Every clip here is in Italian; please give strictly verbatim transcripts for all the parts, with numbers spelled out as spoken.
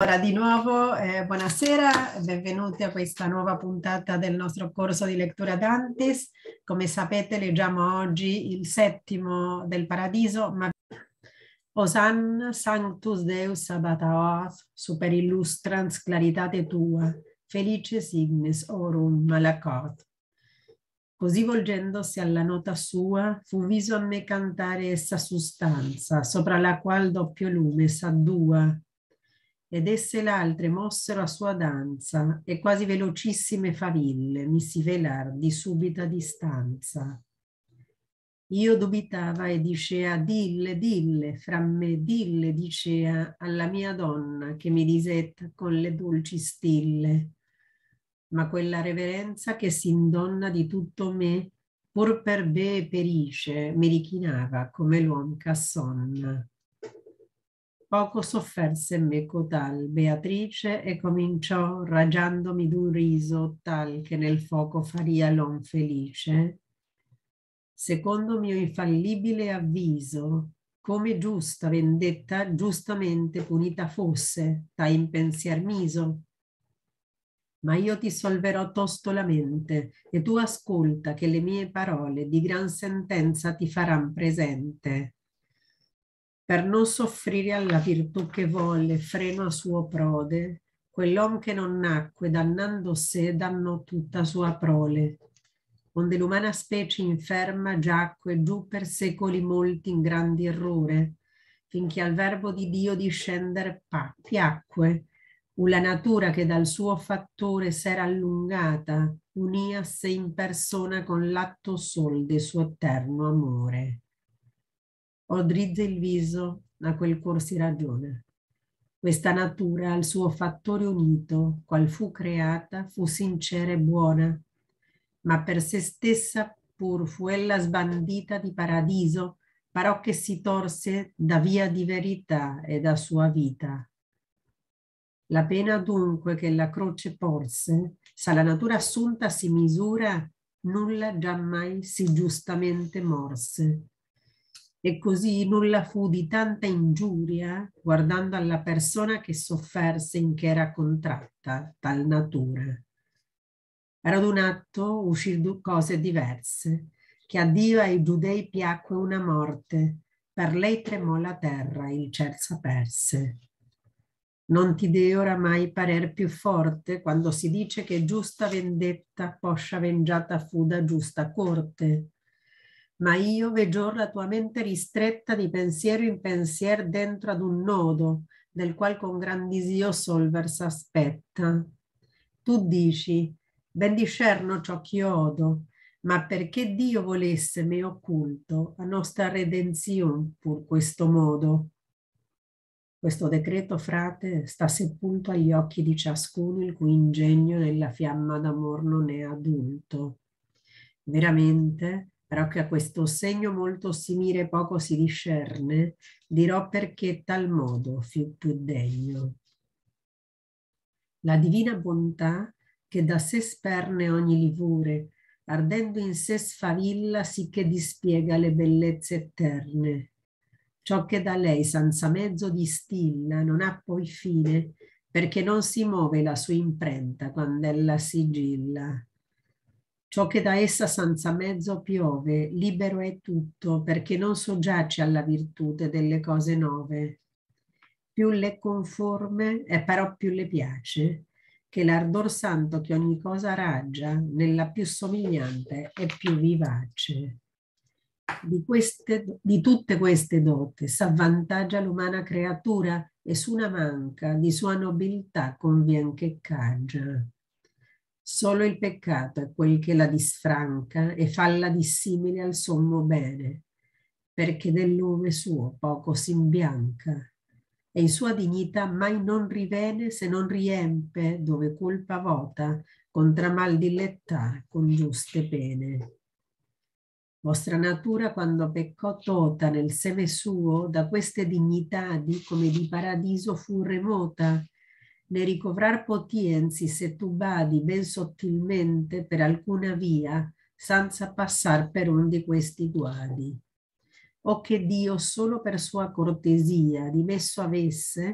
Allora, di nuovo, eh, buonasera, benvenuti a questa nuova puntata del nostro corso di lettura Dantis. Come sapete, leggiamo oggi il settimo del Paradiso, ma Osanna Sanctus Deus Sabaoth, super illustrans claritate tua, felice signis orum malacot. Così volgendosi alla nota sua, fu viso a me cantare essa sustanza, sopra la qual doppio lume s'addua, ed esse l'altre mossero a sua danza, e quasi velocissime faville mi si velar di subita distanza. Io dubitava e dicea, dille, dille, fra me, dille, dicea, alla mia donna che mi disetta con le dolci stille. Ma quella reverenza che s'indonna di tutto me, pur per be perisce, mi richinava come l'uom ch'assonna. Poco sofferse me cotal Beatrice e cominciò ragiandomi d'un riso tal che nel fuoco faria l'om felice. Secondo mio infallibile avviso, come giusta vendetta giustamente punita fosse, ta in pensier miso. Ma io ti solverò tosto la mente, e tu ascolta che le mie parole di gran sentenza ti faran presente. Per non soffrire alla virtù che volle freno a suo prode, quell'om che non nacque dannando sé dannò tutta sua prole. Onde l'umana specie inferma giacque giù per secoli molti in grandi errore, finché al verbo di Dio discender piacque, u la natura che dal suo fattore s'era allungata, unì a sé in persona con l'atto sol de suo eterno amore. O drizze il viso, a quel cuor si ragiona. Questa natura al suo fattore unito, qual fu creata, fu sincera e buona, ma per se stessa pur fu ella sbandita di paradiso, parò che si torse da via di verità e da sua vita. La pena dunque che la croce porse, sa la natura assunta si misura, nulla giammai si giustamente morse. E così nulla fu di tanta ingiuria, guardando alla persona che sofferse in che era contratta tal natura. Era ad un atto uscir due cose diverse, che a Dio e ai giudei piacque una morte, per lei tremò la terra, il ciel s'aperse. Non ti dee oramai parer più forte quando si dice che giusta vendetta poscia vengiata fu da giusta corte. Ma io veggio la tua mente ristretta di pensiero in pensier dentro ad un nodo, del qual con gran disio solver s'aspetta. Tu dici, ben discerno ciò ch'io odo, ma perché Dio volesse me occulto a nostra redenzion pur questo modo. Questo decreto, frate, sta sepolto agli occhi di ciascuno il cui ingegno nella fiamma d'amor non è adulto. Veramente, però che a questo segno molto simile poco si discerne, dirò perché tal modo fu più degno. La divina bontà, che da sé sperne ogni livore, ardendo in sé sfavilla, sì che dispiega le bellezze eterne. Ciò che da lei senza mezzo distilla non ha poi fine, perché non si muove la sua imprenta quando ella sigilla. Ciò che da essa senza mezzo piove, libero è tutto, perché non soggiace alla virtute delle cose nove. Più le conforme, e però più le piace, che l'ardor santo che ogni cosa raggia, nella più somigliante è più vivace. Di, queste, di tutte queste dote s'avvantaggia l'umana creatura e su una manca di sua nobiltà convien che caggia. Solo il peccato è quel che la disfranca e falla dissimile al sommo bene, perché del lume suo poco s'imbianca e in sua dignità mai non rivene se non riempie dove colpa vota contra mal dilettar con giuste pene. Vostra natura quando peccò tota nel seme suo da queste dignitadi come di paradiso fu remota, ne ricovrar potienzi se tu badi ben sottilmente per alcuna via senza passar per un di questi guadi. O che Dio solo per sua cortesia dimesso avesse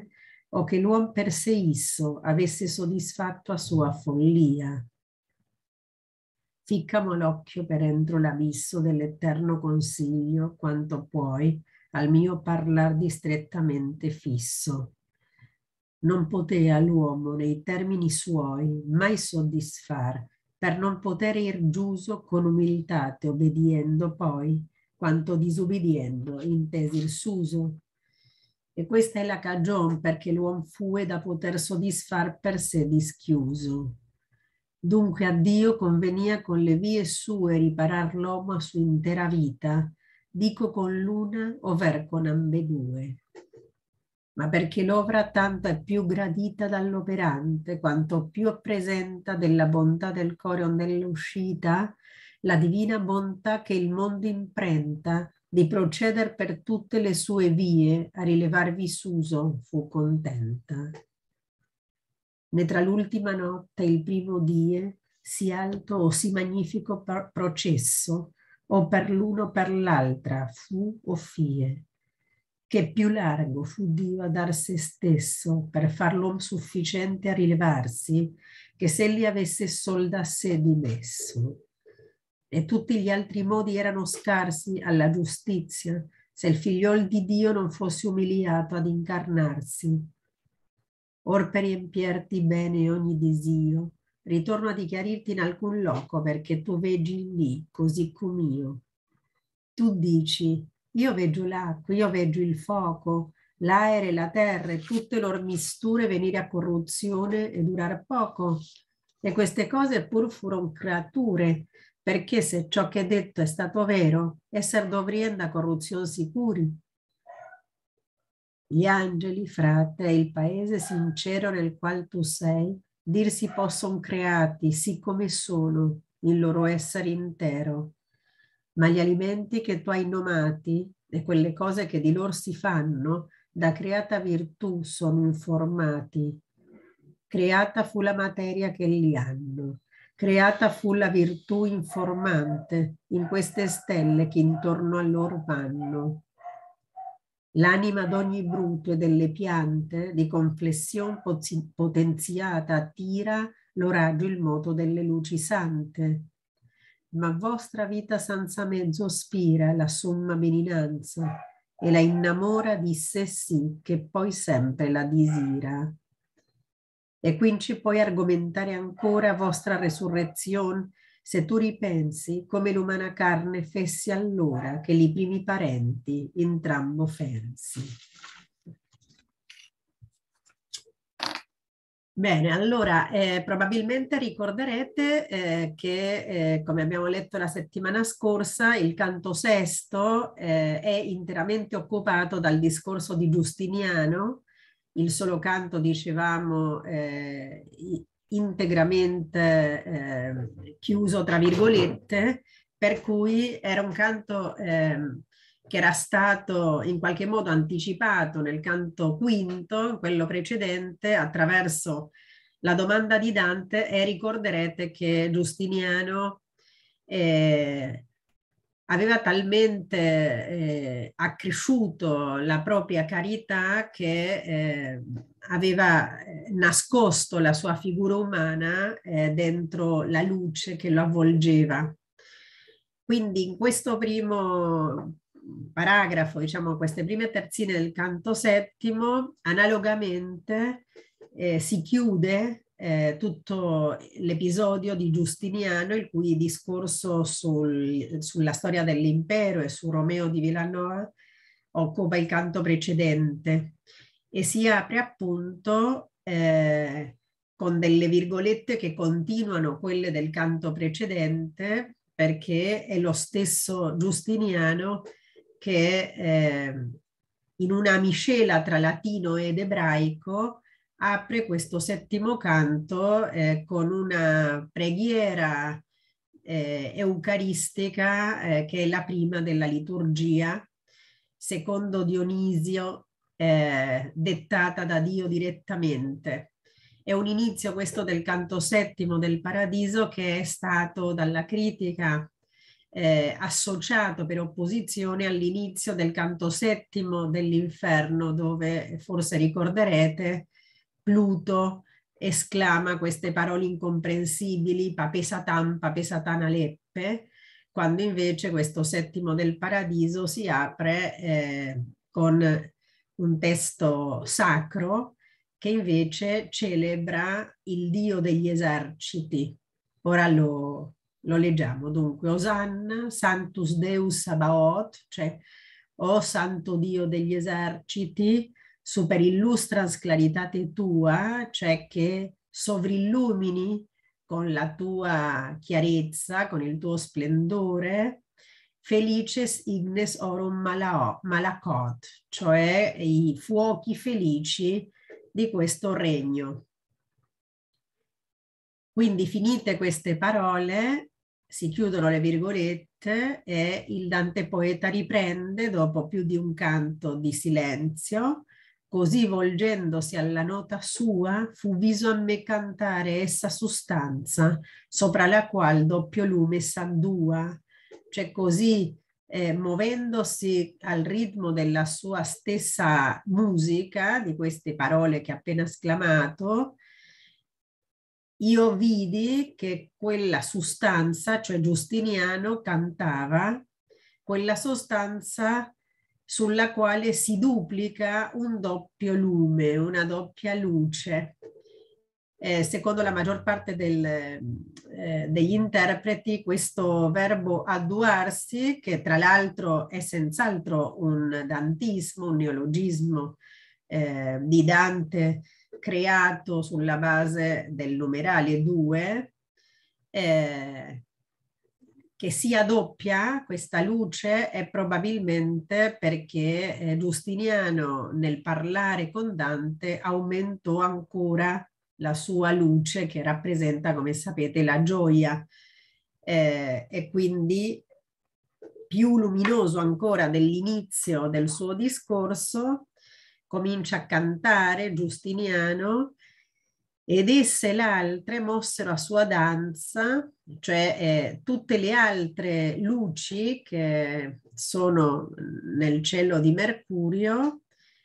o che l'uomo per sé isso avesse soddisfatto a sua follia. Ficcamo l'occhio per entro l'abisso dell'eterno consiglio, quanto puoi, al mio parlar distrettamente fisso. Non potea l'uomo nei termini suoi mai soddisfar, per non poter ir giuso con umilitate obbediendo poi, quanto disubbidiendo intesi il suso. E questa è la cagion perché l'uom fue da poter soddisfar per sé dischiuso. Dunque a Dio convenia con le vie sue riparar l'uomo a sua intera vita, dico con l'una over con ambedue. Ma perché l'opera tanto è più gradita dall'operante, quanto più presenta della bontà del core o nell'uscita, la divina bontà che il mondo imprenta di proceder per tutte le sue vie a rilevarvi s'uso fu contenta. Né tra l'ultima notte e il primo die si alto o si magnifico processo, o per l'uno o per l'altra fu o fie, che più largo fu Dio a dar se stesso per far l'uom sufficiente a rilevarsi, che se egli avesse sol da sé dimesso. E tutti gli altri modi erano scarsi alla giustizia, se il figliol di Dio non fosse umiliato ad incarnarsi. Or per riempierti bene ogni desio, ritorno a dichiarirti in alcun loco, perché tu veggi lì, così com'io. Tu dici, io veggio l'acqua, io veggio il fuoco, l'aere, la terra e tutte loro misture venire a corruzione e durar poco. E queste cose pur furono creature, perché se ciò che è detto è stato vero, esser dovrien da corruzione sicuri. Gli angeli, frate, e il paese sincero nel qual tu sei, dir si posson creati, sì come sono, il loro essere intero. Ma gli alimenti che tu hai nomati e quelle cose che di loro si fanno, da creata virtù sono informati. Creata fu la materia che li hanno, creata fu la virtù informante in queste stelle che intorno a loro vanno. L'anima d'ogni bruto e delle piante di conflessione potenziata attira lo raggio il moto delle luci sante. Ma vostra vita senza mezzo spira la somma beninanza e la innamora di sé sì che poi sempre la disira. E quinci puoi argomentare ancora vostra resurrezione se tu ripensi come l'umana carne fessi allora che li primi parenti entrambo fensi. Bene, allora eh, probabilmente ricorderete eh, che, eh, come abbiamo letto la settimana scorsa, il canto sesto eh, è interamente occupato dal discorso di Giustiniano. Il solo canto, dicevamo, eh, integramente eh, chiuso tra virgolette, per cui era un canto eh, che era stato in qualche modo anticipato nel canto quinto, quello precedente, attraverso la domanda di Dante, e ricorderete che Giustiniano eh, aveva talmente eh, accresciuto la propria carità che eh, aveva nascosto la sua figura umana eh, dentro la luce che lo avvolgeva. Quindi in questo primo paragrafo, diciamo queste prime terzine del canto settimo, analogamente eh, si chiude eh, tutto l'episodio di Giustiniano, il cui discorso sul, sulla storia dell'impero e su Romeo di Villanova occupa il canto precedente e si apre appunto eh, con delle virgolette che continuano quelle del canto precedente, perché è lo stesso Giustiniano che eh, in una miscela tra latino ed ebraico apre questo settimo canto eh, con una preghiera eh, eucaristica eh, che è la prima della liturgia, secondo Dionisio, eh, dettata da Dio direttamente. È un inizio questo del canto settimo del Paradiso che è stato dalla critica eh, associato per opposizione all'inizio del canto settimo dell'Inferno, dove forse ricorderete Pluto esclama queste parole incomprensibili, pape Satan, pape Satana leppe, quando invece questo settimo del Paradiso si apre eh, con un testo sacro che invece celebra il Dio degli eserciti. Ora lo, lo leggiamo. Dunque, Osanna, Sanctus Deus Sabaoth, cioè o Santo Dio degli eserciti, super illustras claritate tua, cioè che sovrillumini con la tua chiarezza, con il tuo splendore, felices ignes orum malacot, cioè i fuochi felici di questo regno. Quindi finite queste parole, si chiudono le virgolette e il Dante poeta riprende dopo più di un canto di silenzio. Così volgendosi alla nota sua, fu viso a me cantare essa sostanza, sopra la qual doppio lume s'addua. Cioè così, eh, muovendosi al ritmo della sua stessa musica, di queste parole che ha appena esclamato, io vidi che quella sostanza, cioè Giustiniano, cantava quella sostanza sulla quale si duplica un doppio lume, una doppia luce. Eh, secondo la maggior parte del, eh, degli interpreti, questo verbo adduarsi, che tra l'altro è senz'altro un dantismo, un neologismo eh, di Dante creato sulla base del numerale due, eh, che sia doppia questa luce è probabilmente perché eh, Giustiniano nel parlare con Dante aumentò ancora la sua luce che rappresenta, come sapete, la gioia eh, e quindi più luminoso ancora dell'inizio del suo discorso comincia a cantare Giustiniano ed esse l'altre mossero a sua danza, cioè eh, tutte le altre luci che sono nel cielo di Mercurio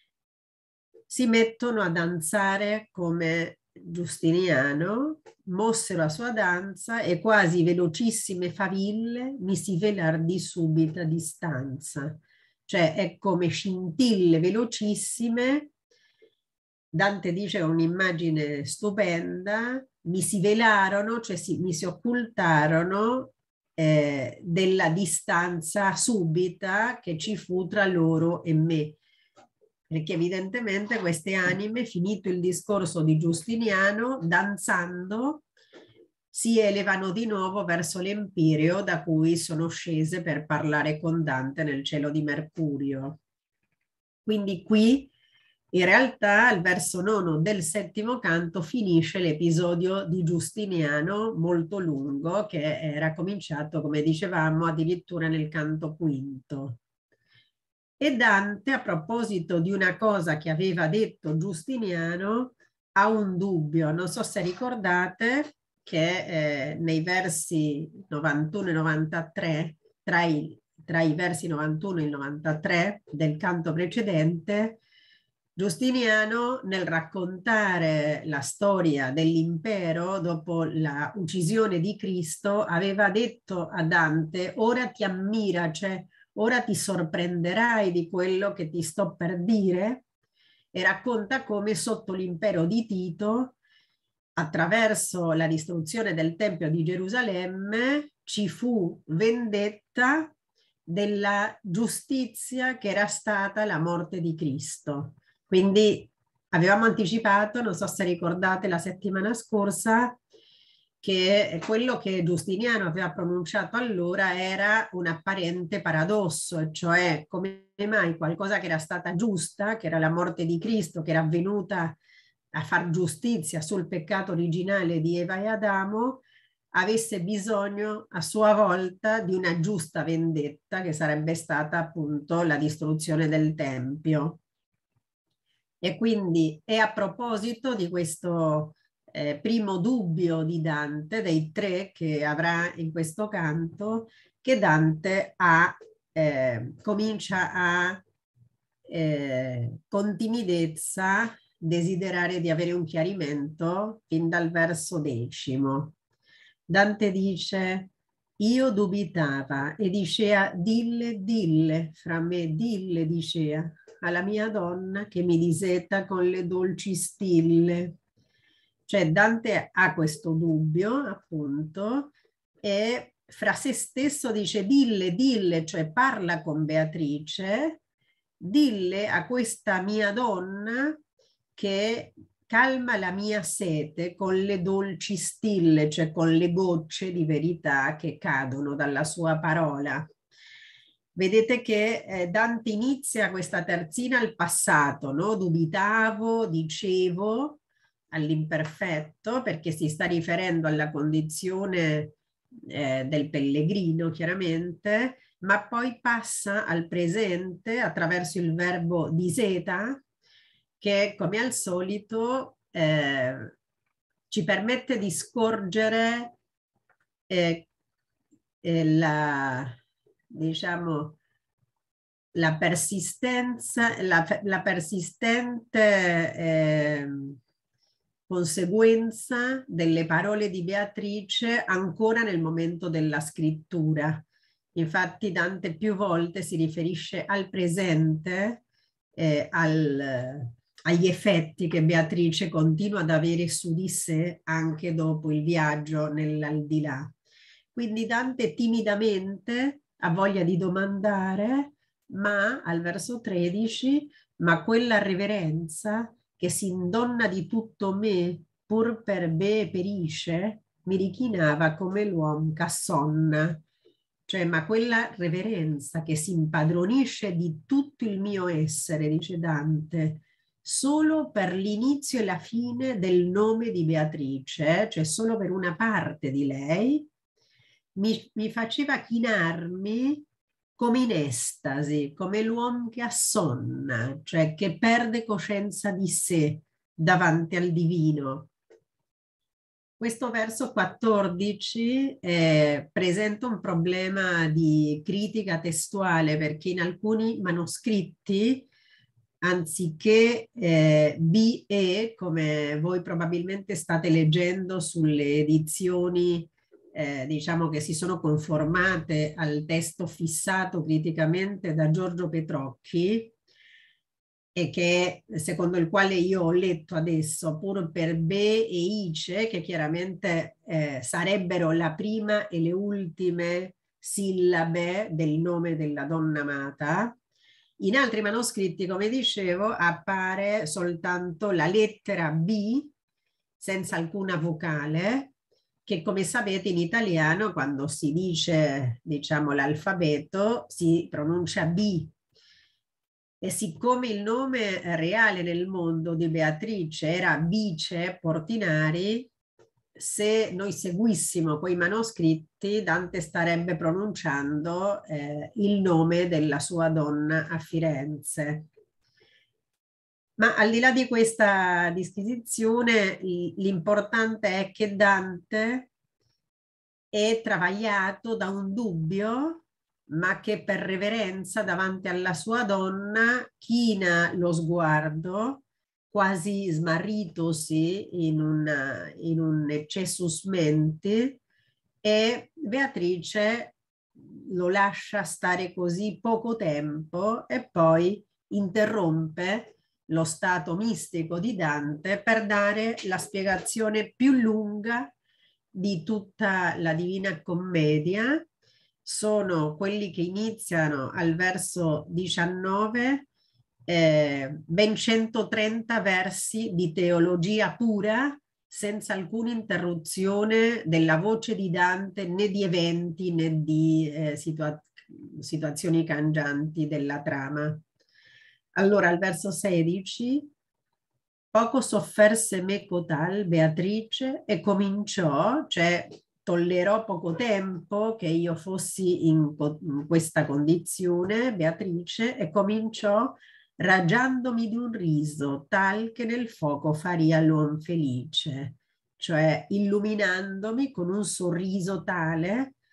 si mettono a danzare come Giustiniano, mossero a sua danza e quasi velocissime faville mi si velar di subita distanza. Cioè è come scintille velocissime. Dante dice che è un'immagine stupenda, mi si velarono, cioè si, mi si occultarono eh, della distanza subita che ci fu tra loro e me. Perché evidentemente queste anime, finito il discorso di Giustiniano, danzando, si elevano di nuovo verso l'Empireo da cui sono scese per parlare con Dante nel cielo di Mercurio. Quindi qui in realtà al verso nono del settimo canto finisce l'episodio di Giustiniano molto lungo che era cominciato, come dicevamo, addirittura nel canto quinto. E Dante, a proposito di una cosa che aveva detto Giustiniano, ha un dubbio. Non so se ricordate che eh, nei versi novantuno e novantatré, tra i, tra i versi novantuno e il novantatré del canto precedente, Giustiniano, nel raccontare la storia dell'impero dopo la uccisione di Cristo, aveva detto a Dante: ora ti ammira, cioè ora ti sorprenderai di quello che ti sto per dire, e racconta come sotto l'impero di Tito, attraverso la distruzione del Tempio di Gerusalemme, ci fu vendetta della giustizia che era stata la morte di Cristo. Quindi avevamo anticipato, non so se ricordate la settimana scorsa, che quello che Giustiniano aveva pronunciato allora era un apparente paradosso, cioè come mai qualcosa che era stata giusta, che era la morte di Cristo, che era avvenuta a far giustizia sul peccato originale di Eva e Adamo, avesse bisogno a sua volta di una giusta vendetta che sarebbe stata appunto la distruzione del Tempio. E quindi è a proposito di questo eh, primo dubbio di Dante, dei tre che avrà in questo canto, che Dante ha, eh, comincia a, eh, con timidezza, desiderare di avere un chiarimento fin dal verso decimo. Dante dice: io dubitava e dicea: dille, dille, fra me, dille, dicea, alla mia donna che mi diseta con le dolci stille. Cioè Dante ha questo dubbio, appunto, e fra se stesso dice: dille, dille, cioè parla con Beatrice, dille a questa mia donna che calma la mia sete con le dolci stille, cioè con le gocce di verità che cadono dalla sua parola. Vedete che eh, Dante inizia questa terzina al passato, no? Dubitavo, dicevo, all'imperfetto, perché si sta riferendo alla condizione eh, del pellegrino, chiaramente, ma poi passa al presente attraverso il verbo diseta, che come al solito eh, ci permette di scorgere eh, eh, la, diciamo, la persistenza, la, la persistente eh, conseguenza delle parole di Beatrice ancora nel momento della scrittura. Infatti Dante più volte si riferisce al presente, eh, al, agli effetti che Beatrice continua ad avere su di sé anche dopo il viaggio nell'aldilà. Quindi Dante timidamente ha voglia di domandare, ma al verso tredici, ma quella reverenza che si indonna di tutto me, pur per me perisce, mi richinava come l'uom ch'assonna. Cioè, ma quella reverenza che si impadronisce di tutto il mio essere, dice Dante, solo per l'inizio e la fine del nome di Beatrice, cioè solo per una parte di lei, mi, mi faceva chinarmi come in estasi, come l'uomo che assonna, cioè che perde coscienza di sé davanti al divino. Questo verso quattordici eh, presenta un problema di critica testuale, perché in alcuni manoscritti, anziché eh, B E, come voi probabilmente state leggendo sulle edizioni eh, diciamo che si sono conformate al testo fissato criticamente da Giorgio Petrocchi, e che secondo il quale io ho letto adesso, pur per Be e Ice, che chiaramente eh, sarebbero la prima e le ultime sillabe del nome della donna amata. In altri manoscritti, come dicevo, appare soltanto la lettera B senza alcuna vocale, che come sapete in italiano quando si dice, diciamo, l'alfabeto si pronuncia B. E siccome il nome reale nel mondo di Beatrice era Bice Portinari, se noi seguissimo quei manoscritti, Dante starebbe pronunciando eh, il nome della sua donna a Firenze. Ma al di là di questa disquisizione, l'importante è che Dante è travagliato da un dubbio, ma che per reverenza davanti alla sua donna china lo sguardo, quasi smarritosi in, una, in un excessus mente, e Beatrice lo lascia stare così poco tempo e poi interrompe lo stato mistico di Dante per dare la spiegazione più lunga di tutta la Divina Commedia. Sono quelli che iniziano al verso diciannove, eh, ben centotrenta versi di teologia pura, senza alcuna interruzione della voce di Dante, né di eventi né di eh, situa situazioni cangianti della trama. Allora, al verso sedici, poco sofferse me cotal Beatrice e cominciò, cioè tollerò poco tempo che io fossi in, in questa condizione, Beatrice, e cominciò ragiandomi di un riso tal che nel fuoco faria l'uom felice, cioè illuminandomi con un sorriso tale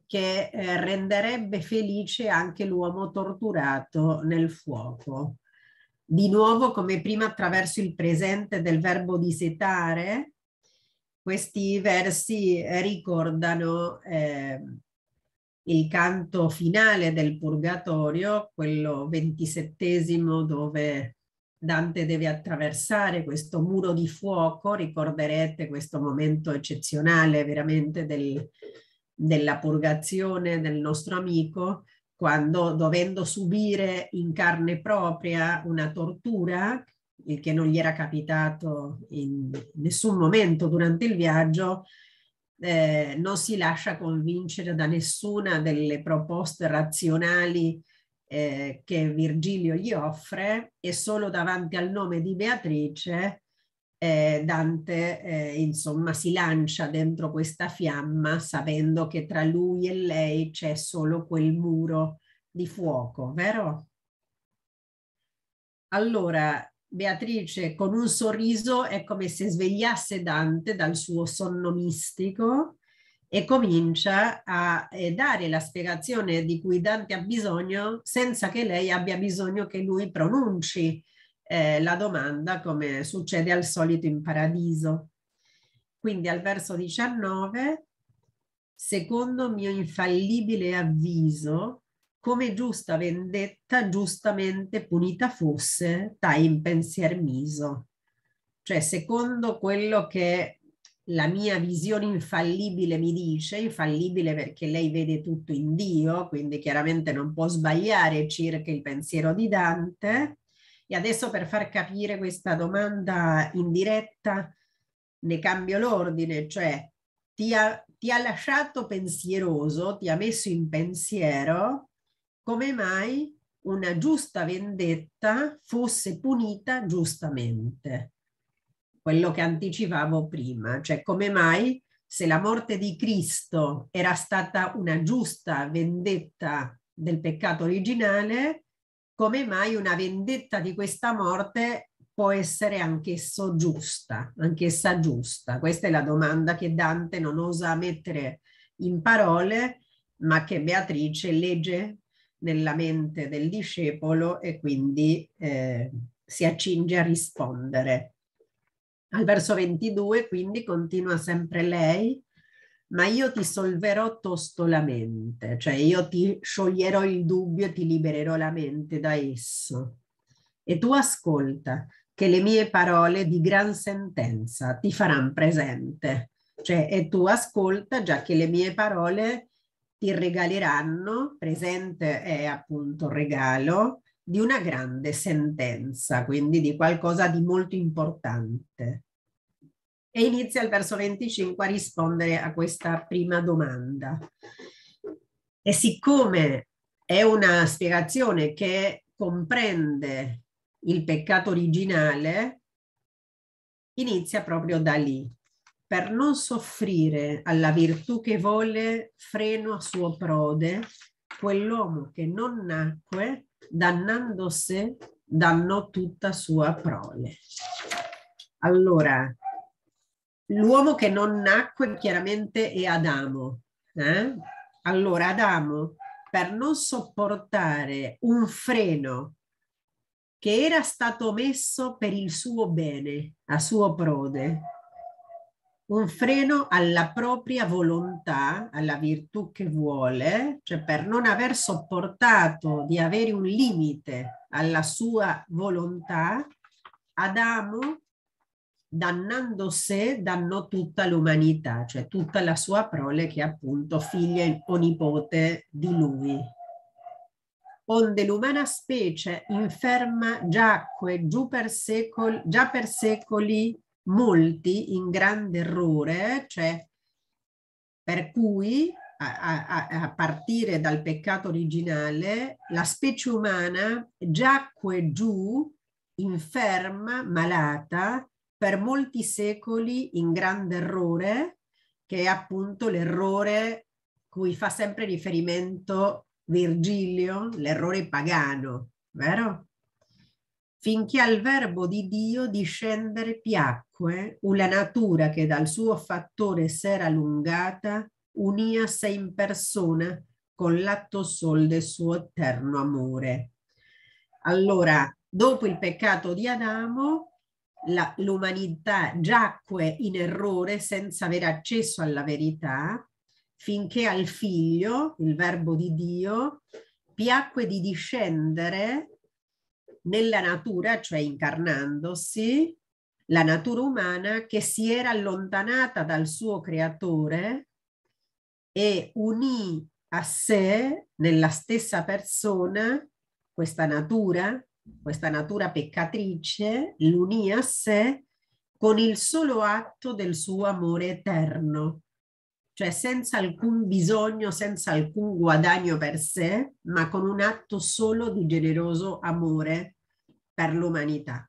che eh, renderebbe felice anche l'uomo torturato nel fuoco. Di nuovo, come prima, attraverso il presente del verbo disetare, questi versi ricordano eh, il canto finale del Purgatorio, quello ventisettesimo, dove Dante deve attraversare questo muro di fuoco. Ricorderete questo momento eccezionale veramente del, della purgazione del nostro amico, quando, dovendo subire in carne propria una tortura, il che non gli era capitato in nessun momento durante il viaggio, eh, non si lascia convincere da nessuna delle proposte razionali eh, che Virgilio gli offre, e solo davanti al nome di Beatrice eh, Dante eh, insomma si lancia dentro questa fiamma, sapendo che tra lui e lei c'è solo quel muro di fuoco, vero? Allora Beatrice, con un sorriso, è come se svegliasse Dante dal suo sonno mistico e comincia a eh, dare la spiegazione di cui Dante ha bisogno, senza che lei abbia bisogno che lui pronunci eh, la domanda, come succede al solito in Paradiso. Quindi al verso diciannove: secondo mio infallibile avviso, come giusta vendetta giustamente punita fosse, tai in pensier miso. Cioè, secondo quello che la mia visione infallibile mi dice, infallibile perché lei vede tutto in Dio, quindi chiaramente non può sbagliare circa il pensiero di Dante. E adesso, per far capire questa domanda in diretta, ne cambio l'ordine, cioè ti ha, ti ha lasciato pensieroso, ti ha messo in pensiero come mai una giusta vendetta fosse punita giustamente. Quello che anticipavo prima, cioè come mai, se la morte di Cristo era stata una giusta vendetta del peccato originale, come mai una vendetta di questa morte può essere anch'esso giusta, anch'essa giusta? Questa è la domanda che Dante non osa mettere in parole, ma che Beatrice legge nella mente del discepolo e quindi eh, si accinge a rispondere. Al verso ventidue, quindi, continua sempre lei: ma io ti solverò tostolamente, cioè io ti scioglierò il dubbio e ti libererò la mente da esso. E tu ascolta, che le mie parole di gran sentenza ti faranno presente. Cioè, e tu ascolta, già che le mie parole ti regaleranno, presente è appunto regalo, di una grande sentenza, quindi di qualcosa di molto importante. E inizia il verso venticinque a rispondere a questa prima domanda. E siccome è una spiegazione che comprende il peccato originale, inizia proprio da lì. Per non soffrire alla virtù che vuole freno a suo prode, quell'uomo che non nacque, dannando sé, dannò tutta sua prole. Allora, l'uomo che non nacque chiaramente è Adamo. Eh? Allora Adamo, per non sopportare un freno che era stato messo per il suo bene, a suo prode, un freno alla propria volontà, alla virtù che vuole, cioè per non aver sopportato di avere un limite alla sua volontà, Adamo, dannando sé, dannò tutta l'umanità, cioè tutta la sua prole, che è appunto figlia o nipote di lui. Onde l'umana specie inferma giacque giù per secoli, già per secoli molti in grande errore, cioè per cui a, a, a partire dal peccato originale la specie umana giacque giù inferma, malata, per molti secoli in grande errore, che è appunto l'errore cui fa sempre riferimento Virgilio, l'errore pagano, vero? Finché al verbo di Dio discendere piacque una natura che dal suo fattore s'era allungata uníase in persona con l'atto sol del suo eterno amore. Allora, dopo il peccato di Adamo, l'umanità giacque in errore senza avere accesso alla verità, finché al figlio, il verbo di Dio, piacque di discendere nella natura, cioè incarnandosi, la natura umana che si era allontanata dal suo creatore e unì a sé, nella stessa persona, questa natura, questa natura peccatrice, l'unì a sé con il solo atto del suo amore eterno, cioè senza alcun bisogno, senza alcun guadagno per sé, ma con un atto solo di generoso amore per l'umanità.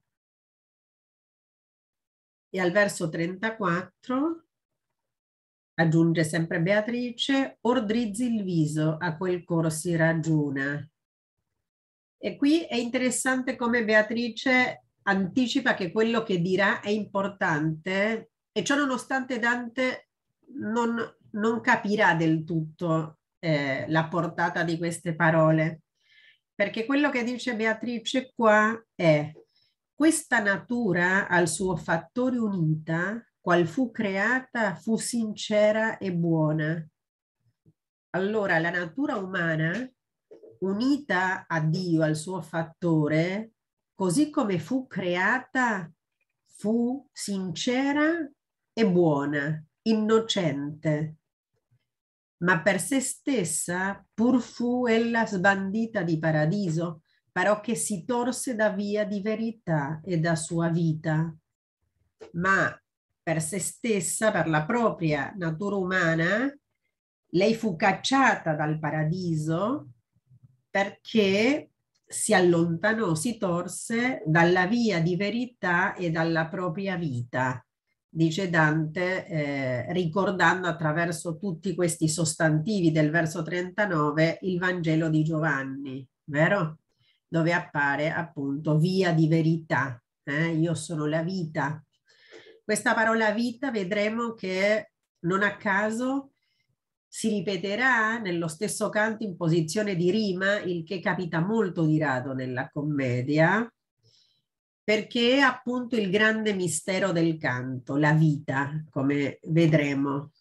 E al verso trentaquattro aggiunge sempre Beatrice, ordrizzi il viso, a quel cor si ragiona. E qui è interessante come Beatrice anticipa che quello che dirà è importante, e ciò nonostante Dante non, non capirà del tutto eh, la portata di queste parole, perché quello che dice Beatrice qua è: questa natura al suo fattore unita, qual fu creata, fu sincera e buona. Allora la natura umana unita a Dio, al suo fattore, così come fu creata, fu sincera e buona, innocente. Ma per se stessa pur fu ella sbandita di paradiso, però che si torse da via di verità e da sua vita. Ma per se stessa, per la propria natura umana, lei fu cacciata dal paradiso perché si allontanò, si torse dalla via di verità e dalla propria vita, dice Dante, eh, ricordando attraverso tutti questi sostantivi del verso trentanove il Vangelo di Giovanni, vero? Dove appare appunto via di verità, eh? Io sono la vita. Questa parola vita vedremo che non a caso si ripeterà nello stesso canto in posizione di rima, il che capita molto di rado nella commedia, perché è appunto il grande mistero del canto, la vita, come vedremo.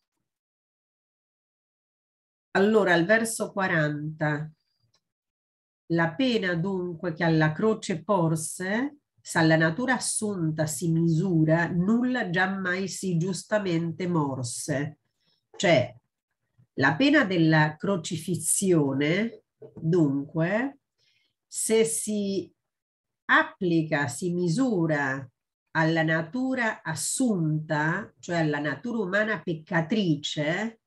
Allora, al verso quaranta, la pena dunque che alla croce porse, s'alla natura assunta si misura, nulla giammai si giustamente morse. Cioè, la pena della crocifissione, dunque, se si applica, si misura alla natura assunta, cioè alla natura umana peccatrice,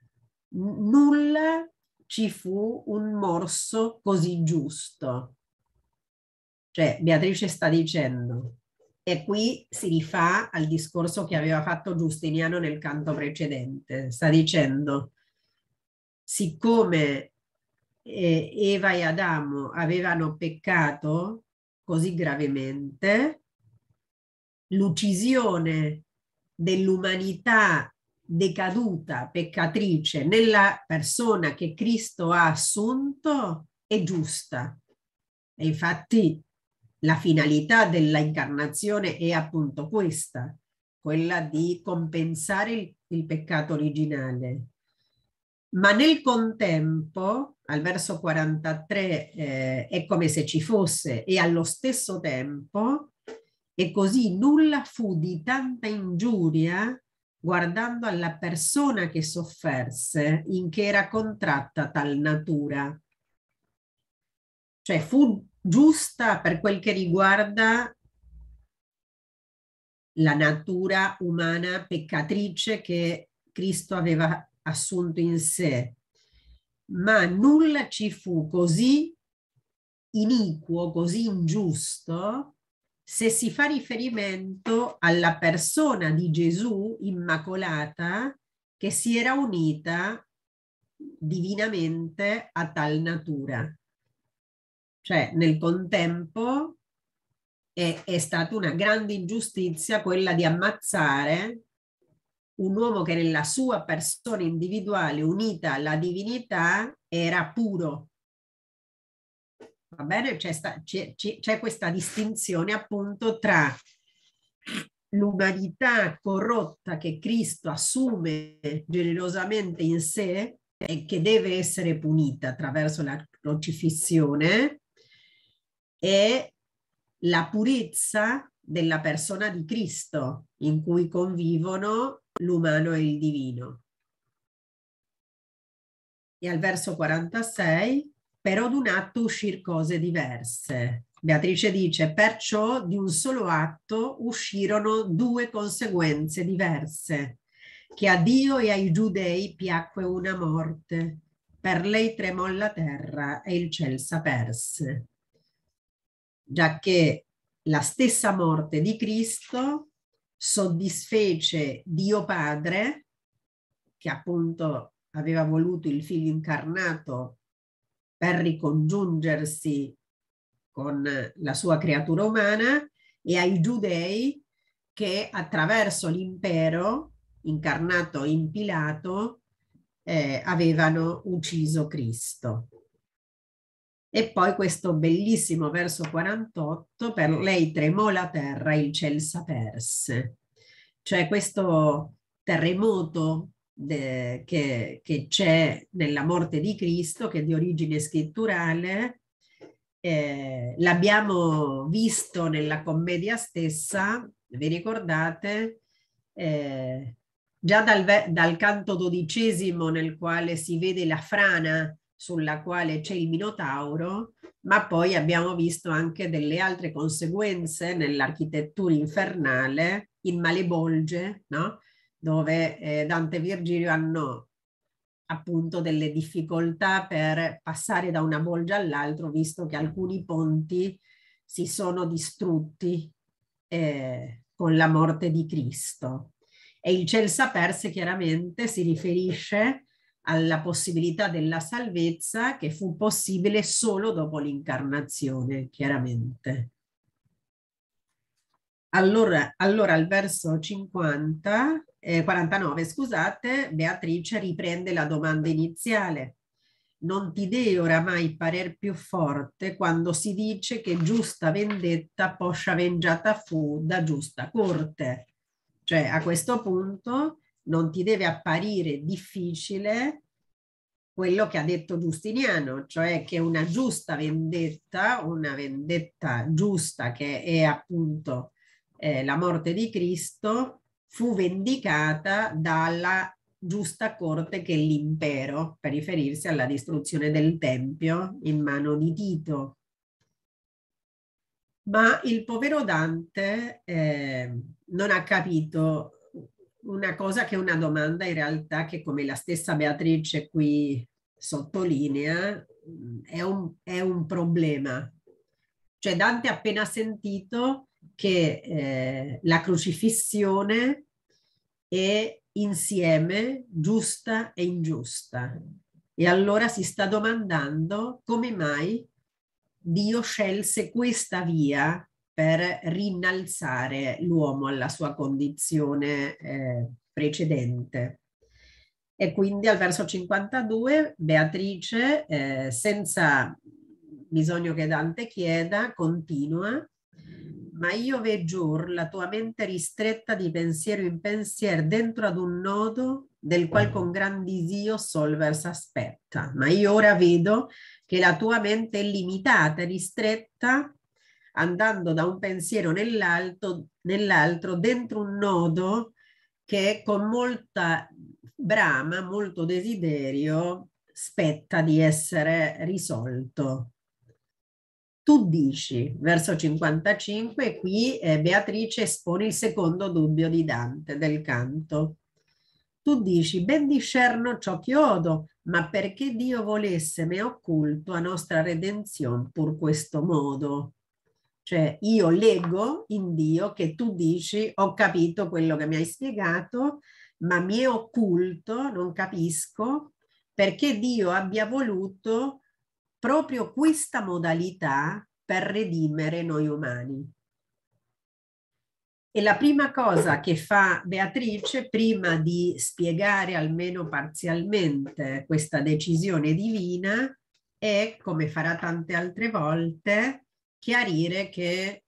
nulla ci fu un morso così giusto. Cioè, Beatrice sta dicendo, e qui si rifà al discorso che aveva fatto Giustiniano nel canto precedente, sta dicendo, siccome eh, Eva e Adamo avevano peccato così gravemente, l'uccisione dell'umanità decaduta, peccatrice, nella persona che Cristo ha assunto è giusta. E infatti la finalità dell'incarnazione è appunto questa, quella di compensare il, il peccato originale. Ma nel contempo, al verso quarantatré, eh, è come se ci fosse, e allo stesso tempo, e così nulla fu di tanta ingiuria guardando alla persona che sofferse, in che era contratta tal natura. Cioè fu giusta per quel che riguarda la natura umana peccatrice che Cristo aveva assunto in sé, ma nulla ci fu così iniquo, così ingiusto, se si fa riferimento alla persona di Gesù immacolata che si era unita divinamente a tal natura. Cioè, nel contempo è, è stata una grande ingiustizia quella di ammazzare un uomo che nella sua persona individuale unita alla divinità era puro. Va bene? C'è questa distinzione appunto tra l'umanità corrotta che Cristo assume generosamente in sé e che deve essere punita attraverso la crocifissione, e la purezza della persona di Cristo in cui convivono l'umano e il divino. E al verso quarantasei, però d'un atto uscir cose diverse. Beatrice dice, perciò di un solo atto uscirono due conseguenze diverse, che a Dio e ai giudei piacque una morte. Per lei tremò la terra e il ciel s'aperse. Giacché la stessa morte di Cristo soddisfece Dio Padre, che appunto aveva voluto il figlio incarnato per ricongiungersi con la sua creatura umana, e ai giudei che attraverso l'impero incarnato in Pilato eh, avevano ucciso Cristo. E poi questo bellissimo verso quarantotto, per lei tremò la terra, il ciel s'aperse. Cioè questo terremoto de, che, che c'è nella morte di Cristo, che è di origine scritturale, eh, l'abbiamo visto nella commedia stessa, vi ricordate? Eh, già dal, dal canto dodicesimo, nel quale si vede la frana sulla quale c'è il Minotauro, ma poi abbiamo visto anche delle altre conseguenze nell'architettura infernale, in Malebolge, no? Dove eh, Dante e Virgilio hanno appunto delle difficoltà per passare da una bolgia all'altro, visto che alcuni ponti si sono distrutti eh, con la morte di Cristo. E il ciel s'aperse chiaramente si riferisce alla possibilità della salvezza, che fu possibile solo dopo l'incarnazione, chiaramente. Allora, allora al verso cinquanta, eh, quarantanove, scusate, Beatrice riprende la domanda iniziale. Non ti dee oramai parer più forte quando si dice che giusta vendetta poscia vengiata fu da giusta corte. Cioè, a questo punto non ti deve apparire difficile quello che ha detto Giustiniano, cioè che una giusta vendetta, una vendetta giusta, che è appunto eh, la morte di Cristo, fu vendicata dalla giusta corte, che è l'impero, per riferirsi alla distruzione del Tempio in mano di Tito. Ma il povero Dante eh, non ha capito una cosa, che è una domanda in realtà che, come la stessa Beatrice qui sottolinea, è un, è un problema. Cioè Dante ha appena sentito che eh, la crocifissione è insieme giusta e ingiusta, e allora si sta domandando come mai Dio scelse questa via per rinnalzare l'uomo alla sua condizione eh, precedente. E quindi al verso cinquantadue Beatrice, eh, senza bisogno che Dante chieda, continua: ma io veggiur la tua mente ristretta di pensiero in pensier dentro ad un nodo del qual con gran disio solver s'aspetta. Ma io ora vedo che la tua mente è limitata, ristretta, andando da un pensiero nell'altro, nell'altro dentro un nodo che con molta brama, molto desiderio, spetta di essere risolto. Tu dici, verso cinquantacinque, qui eh, Beatrice espone il secondo dubbio di Dante, del canto. Tu dici, ben discerno ciò che odo, ma perché Dio volesse me occulto a nostra redenzione pur questo modo. Cioè io leggo in Dio che tu dici, ho capito quello che mi hai spiegato, ma mi è occulto, non capisco, perché Dio abbia voluto proprio questa modalità per redimere noi umani. E la prima cosa che fa Beatrice, prima di spiegare almeno parzialmente questa decisione divina, è, come farà tante altre volte, chiarire che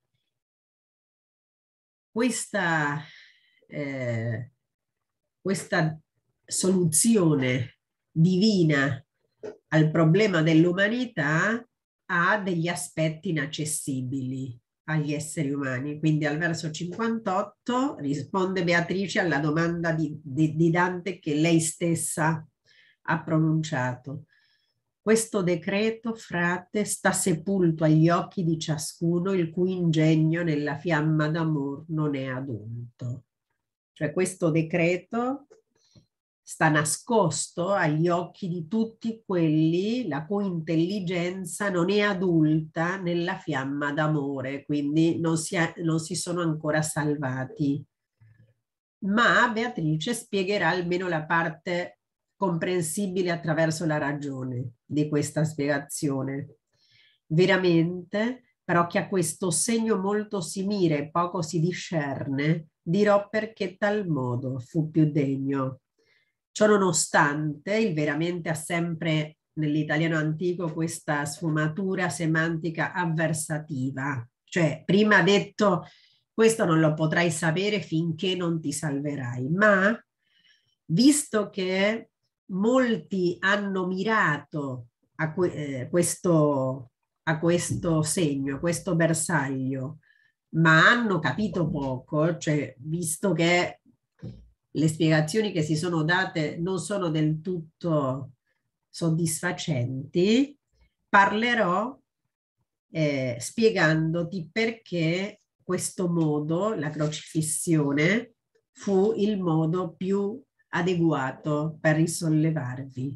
questa, eh, questa soluzione divina al problema dell'umanità ha degli aspetti inaccessibili agli esseri umani. Quindi al verso cinquantotto risponde Beatrice alla domanda di, di, di Dante che lei stessa ha pronunciato. Questo decreto, frate, sta sepolto agli occhi di ciascuno il cui ingegno nella fiamma d'amor non è adulto. Cioè questo decreto sta nascosto agli occhi di tutti quelli la cui intelligenza non è adulta nella fiamma d'amore, quindi non si, è, non si sono ancora salvati. Ma Beatrice spiegherà almeno la parte comprensibile attraverso la ragione di questa spiegazione. Veramente, però che a questo segno molto simile poco si discerne, dirò perché tal modo fu più degno. Ciò nonostante, il veramente ha sempre nell'italiano antico questa sfumatura semantica avversativa, cioè prima ha detto questo non lo potrai sapere finché non ti salverai, ma visto che molti hanno mirato a, que eh, questo, a questo segno, questo bersaglio, ma hanno capito poco, cioè visto che le spiegazioni che si sono date non sono del tutto soddisfacenti, parlerò eh, spiegandoti perché questo modo, la crocifissione, fu il modo più adeguato per risollevarvi.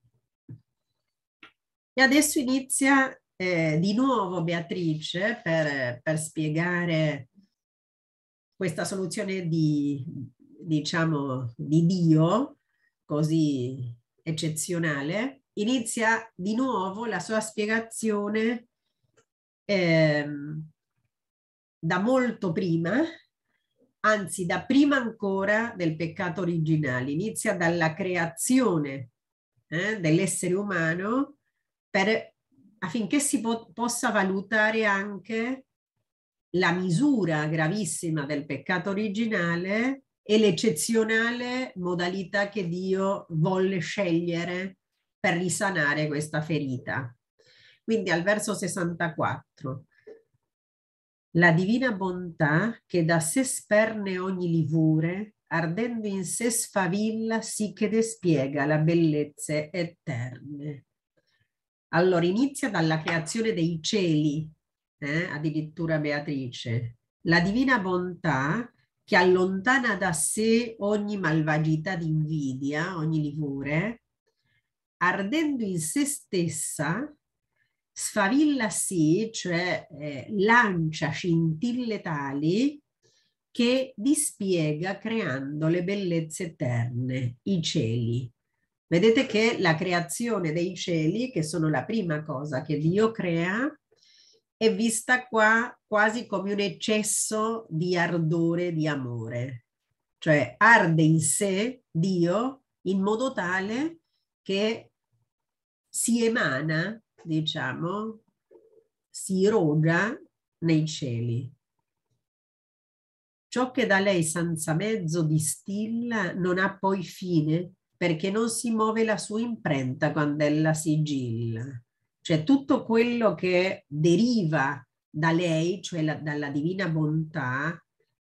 E adesso inizia eh, di nuovo Beatrice per, per spiegare questa soluzione di, diciamo, di Dio così eccezionale. Inizia di nuovo la sua spiegazione eh, da molto prima, anzi da prima ancora del peccato originale. Inizia dalla creazione eh, dell'essere umano per, affinché si po possa valutare anche la misura gravissima del peccato originale e l'eccezionale modalità che Dio volle scegliere per risanare questa ferita. Quindi al verso sessantaquattro. La divina bontà che da sé sperne ogni livore, ardendo in sé sfavilla sì che despiega la bellezze eterne. Allora inizia dalla creazione dei cieli, eh, addirittura Beatrice. La divina bontà che allontana da sé ogni malvagità di invidia, ogni livore, ardendo in sé stessa, sfavilla sì, cioè eh, lancia scintille tali che dispiega creando le bellezze eterne, i cieli. Vedete che la creazione dei cieli, che sono la prima cosa che Dio crea, è vista qua quasi come un eccesso di ardore, di amore. Cioè arde in sé Dio in modo tale che si emana, diciamo, si irroga nei cieli. Ciò che da lei senza mezzo distilla non ha poi fine, perché non si muove la sua imprenta quando ella sigilla. Cioè tutto quello che deriva da lei, cioè la, dalla divina bontà,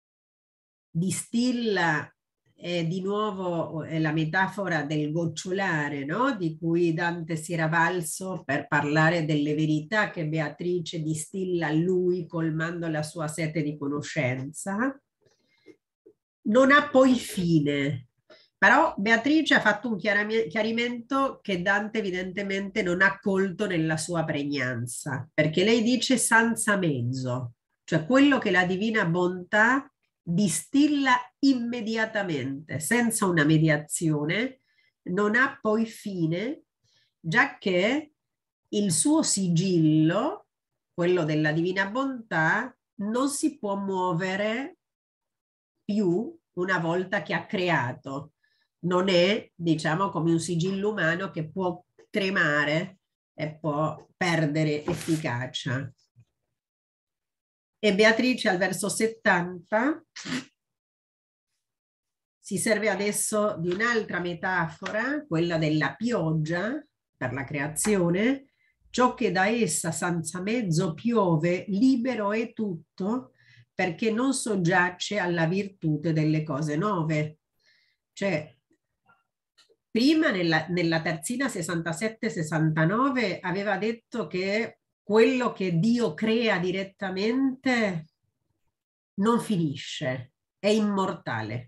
distilla eh, di nuovo è la metafora del gocciolare, no? Di cui Dante si era valso per parlare delle verità che Beatrice distilla a lui colmando la sua sete di conoscenza. Non ha poi fine, però Beatrice ha fatto un chiarimento che Dante evidentemente non ha colto nella sua pregnanza, perché lei dice senza mezzo, cioè quello che la divina bontà distilla immediatamente, senza una mediazione, non ha poi fine, giacché il suo sigillo, quello della divina bontà, non si può muovere più una volta che ha creato. Non è, diciamo, come un sigillo umano che può tremare e può perdere efficacia. E Beatrice al verso settanta si serve adesso di un'altra metafora, quella della pioggia per la creazione. Ciò che da essa senza mezzo piove libero è tutto, perché non soggiace alla virtute delle cose nuove. Cioè, prima nella, nella terzina sessantasette sessantanove aveva detto che quello che Dio crea direttamente non finisce, è immortale.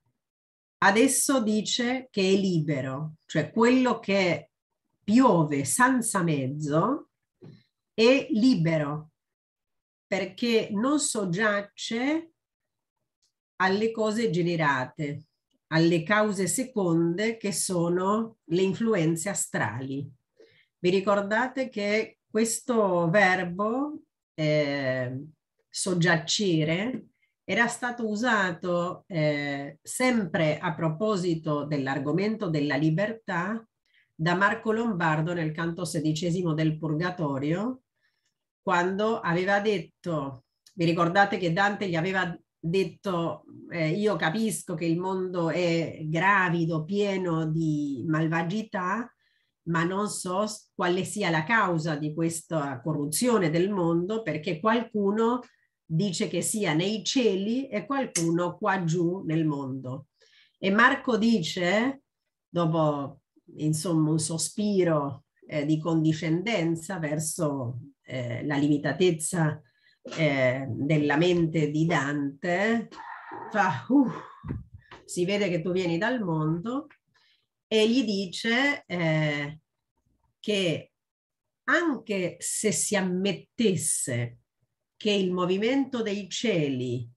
Adesso dice che è libero, cioè quello che piove senza mezzo è libero, perché non soggiace alle cose generate, alle cause seconde che sono le influenze astrali. Vi ricordate che questo verbo eh, soggiacere era stato usato eh, sempre a proposito dell'argomento della libertà da Marco Lombardo nel canto sedicesimo del Purgatorio, quando aveva detto, vi ricordate che Dante gli aveva detto eh, io capisco che il mondo è gravido, pieno di malvagità, ma non so quale sia la causa di questa corruzione del mondo, perché qualcuno dice che sia nei cieli e qualcuno qua giù nel mondo. E Marco dice, dopo insomma un sospiro eh, di condiscendenza verso eh, la limitatezza eh, della mente di Dante, fa, uh, si vede che tu vieni dal mondo, e gli dice eh, che anche se si ammettesse che il movimento dei cieli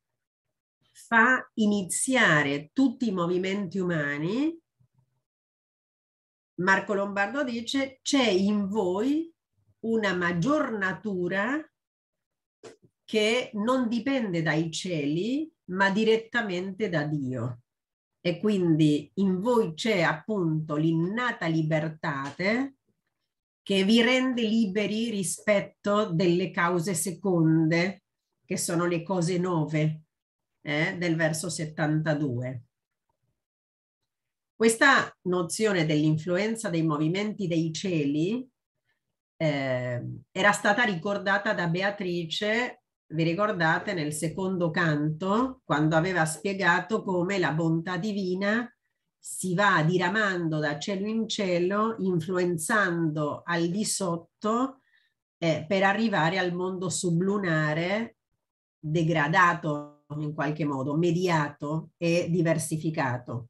fa iniziare tutti i movimenti umani, Marco Lombardo dice c'è in voi una maggior natura che non dipende dai cieli, ma direttamente da Dio. E quindi in voi c'è appunto l'innata libertate che vi rende liberi rispetto delle cause seconde, che sono le cose nuove, eh, del verso settantadue. Questa nozione dell'influenza dei movimenti dei cieli eh, era stata ricordata da Beatrice, vi ricordate, nel secondo canto, quando aveva spiegato come la bontà divina si va diramando da cielo in cielo, influenzando al di sotto eh, per arrivare al mondo sublunare degradato in qualche modo, mediato e diversificato.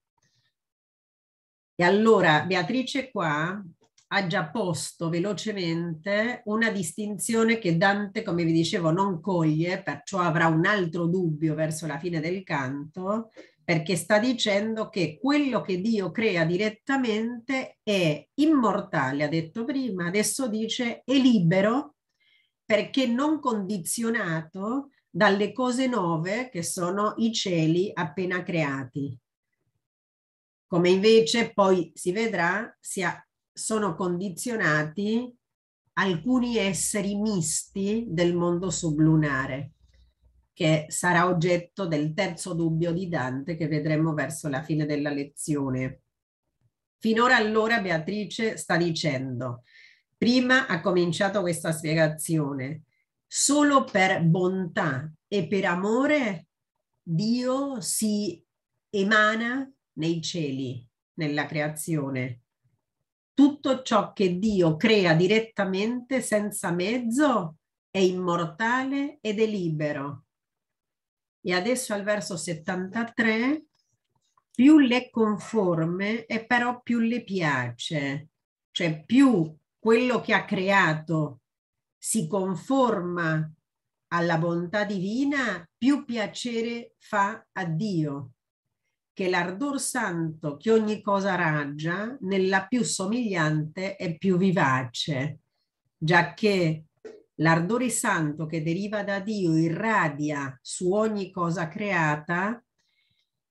E allora Beatrice qua ha già posto velocemente una distinzione che Dante, come vi dicevo, non coglie, perciò avrà un altro dubbio verso la fine del canto, perché sta dicendo che quello che Dio crea direttamente è immortale, ha detto prima, adesso dice è libero perché non condizionato dalle cose nuove che sono i cieli appena creati. Come invece poi si vedrà, sia, sono condizionati alcuni esseri misti del mondo sublunare, che sarà oggetto del terzo dubbio di Dante che vedremo verso la fine della lezione. Finora allora Beatrice sta dicendo, prima ha cominciato questa spiegazione, solo per bontà e per amore Dio si emana nei cieli, nella creazione. Tutto ciò che Dio crea direttamente, senza mezzo, è immortale ed è libero. E adesso al verso settantatré, più le conforme e però più le piace, cioè più quello che ha creato si conforma alla bontà divina, più piacere fa a Dio, che l'ardor santo che ogni cosa raggia, nella più somigliante e più vivace, giacché l'ardore santo che deriva da Dio irradia su ogni cosa creata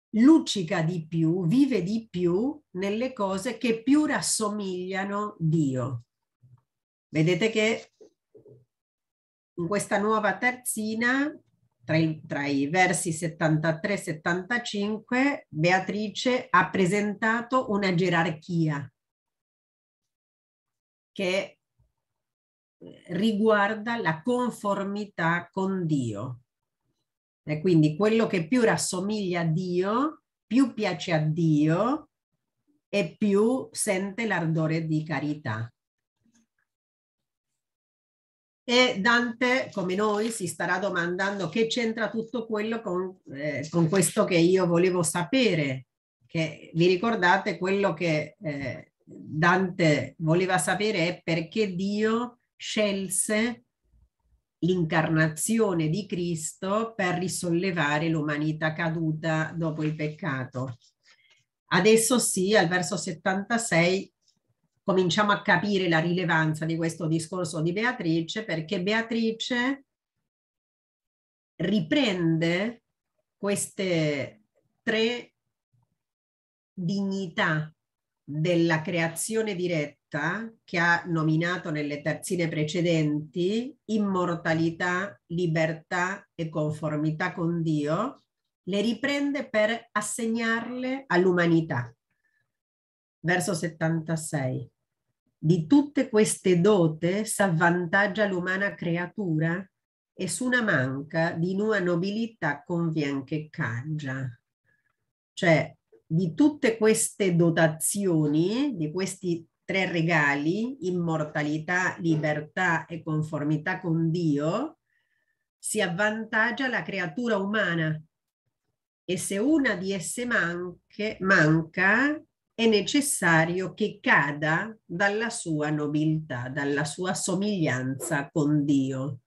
luccica di più, vive di più nelle cose che più rassomigliano Dio. Vedete che in questa nuova terzina, tra, il, tra i versi settantatré e settantacinque, Beatrice ha presentato una gerarchia che riguarda la conformità con Dio. E quindi quello che più rassomiglia a Dio, più piace a Dio e più sente l'ardore di carità. E Dante, come noi, si starà domandando che c'entra tutto quello con, eh, con questo che io volevo sapere, che vi ricordate quello che eh, Dante voleva sapere è perché Dio scelse l'incarnazione di Cristo per risollevare l'umanità caduta dopo il peccato. Adesso sì, al verso settantasei cominciamo a capire la rilevanza di questo discorso di Beatrice, perché Beatrice riprende queste tre dignità della creazione diretta che ha nominato nelle terzine precedenti, immortalità, libertà e conformità con Dio, le riprende per assegnarle all'umanità. Verso settantasei. Di tutte queste dote s'avvantaggia l'umana creatura e su una manca di nua nobilità convien che cangia. Cioè, di tutte queste dotazioni, di questi tre regali, immortalità, libertà e conformità con Dio, si avvantaggia la creatura umana. E se una di esse manche, manca, è necessario che cada dalla sua nobiltà, dalla sua somiglianza con Dio.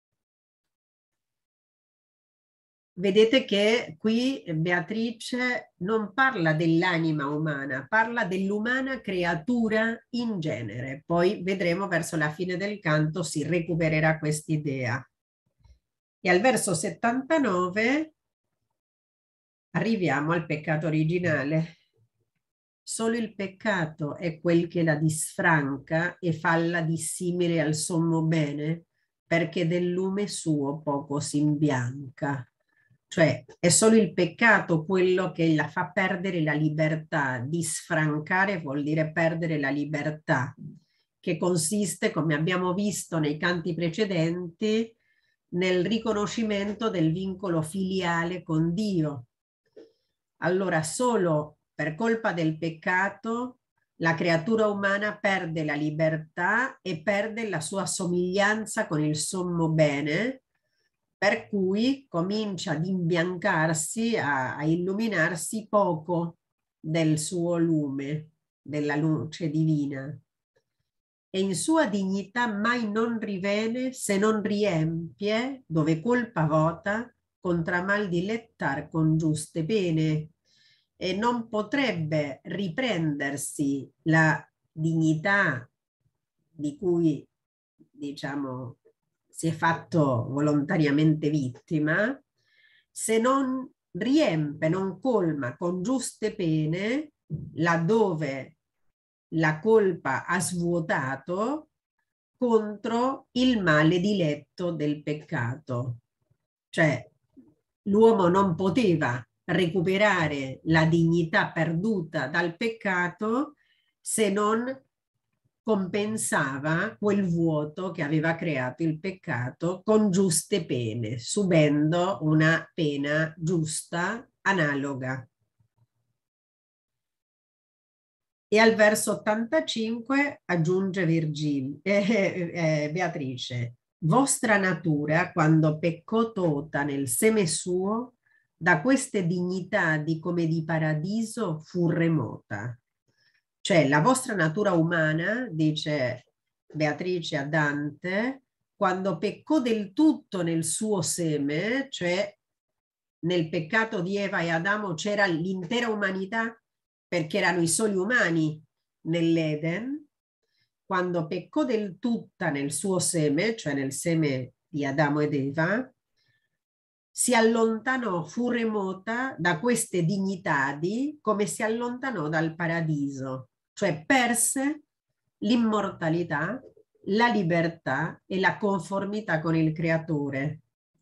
Vedete che qui Beatrice non parla dell'anima umana, parla dell'umana creatura in genere. Poi vedremo verso la fine del canto si recupererà quest'idea. E al verso settantanove arriviamo al peccato originale. Solo il peccato è quel che la disfranca e falla dissimile al sommo bene, perché del lume suo poco si imbianca. Cioè è solo il peccato quello che la fa perdere la libertà. Disfrancare vuol dire perdere la libertà, che consiste, come abbiamo visto nei canti precedenti, nel riconoscimento del vincolo filiale con Dio. Allora solo per colpa del peccato la creatura umana perde la libertà e perde la sua somiglianza con il sommo bene, per cui comincia ad imbiancarsi, a, a illuminarsi poco del suo lume, della luce divina. E in sua dignità mai non rivene se non riempie, dove colpa vota, contra mal dilettar con giuste pene. E non potrebbe riprendersi la dignità di cui, diciamo, si è fatto volontariamente vittima, se non riempie, non colma con giuste pene laddove la colpa ha svuotato contro il male diletto del peccato. Cioè, l'uomo non poteva recuperare la dignità perduta dal peccato se non compensava quel vuoto che aveva creato il peccato con giuste pene, subendo una pena giusta analoga. E al verso ottantacinque aggiunge Virgil, eh, eh, Beatrice, vostra natura, quando peccò tota nel seme suo, da queste dignità di come di paradiso fu remota. Cioè la vostra natura umana, dice Beatrice a Dante, quando peccò del tutto nel suo seme, cioè nel peccato di Eva e Adamo c'era l'intera umanità, perché erano i soli umani nell'Eden, quando peccò del tutta nel suo seme, cioè nel seme di Adamo ed Eva, si allontanò, fu remota da queste dignitadi come si allontanò dal paradiso, cioè perse l'immortalità, la libertà e la conformità con il creatore.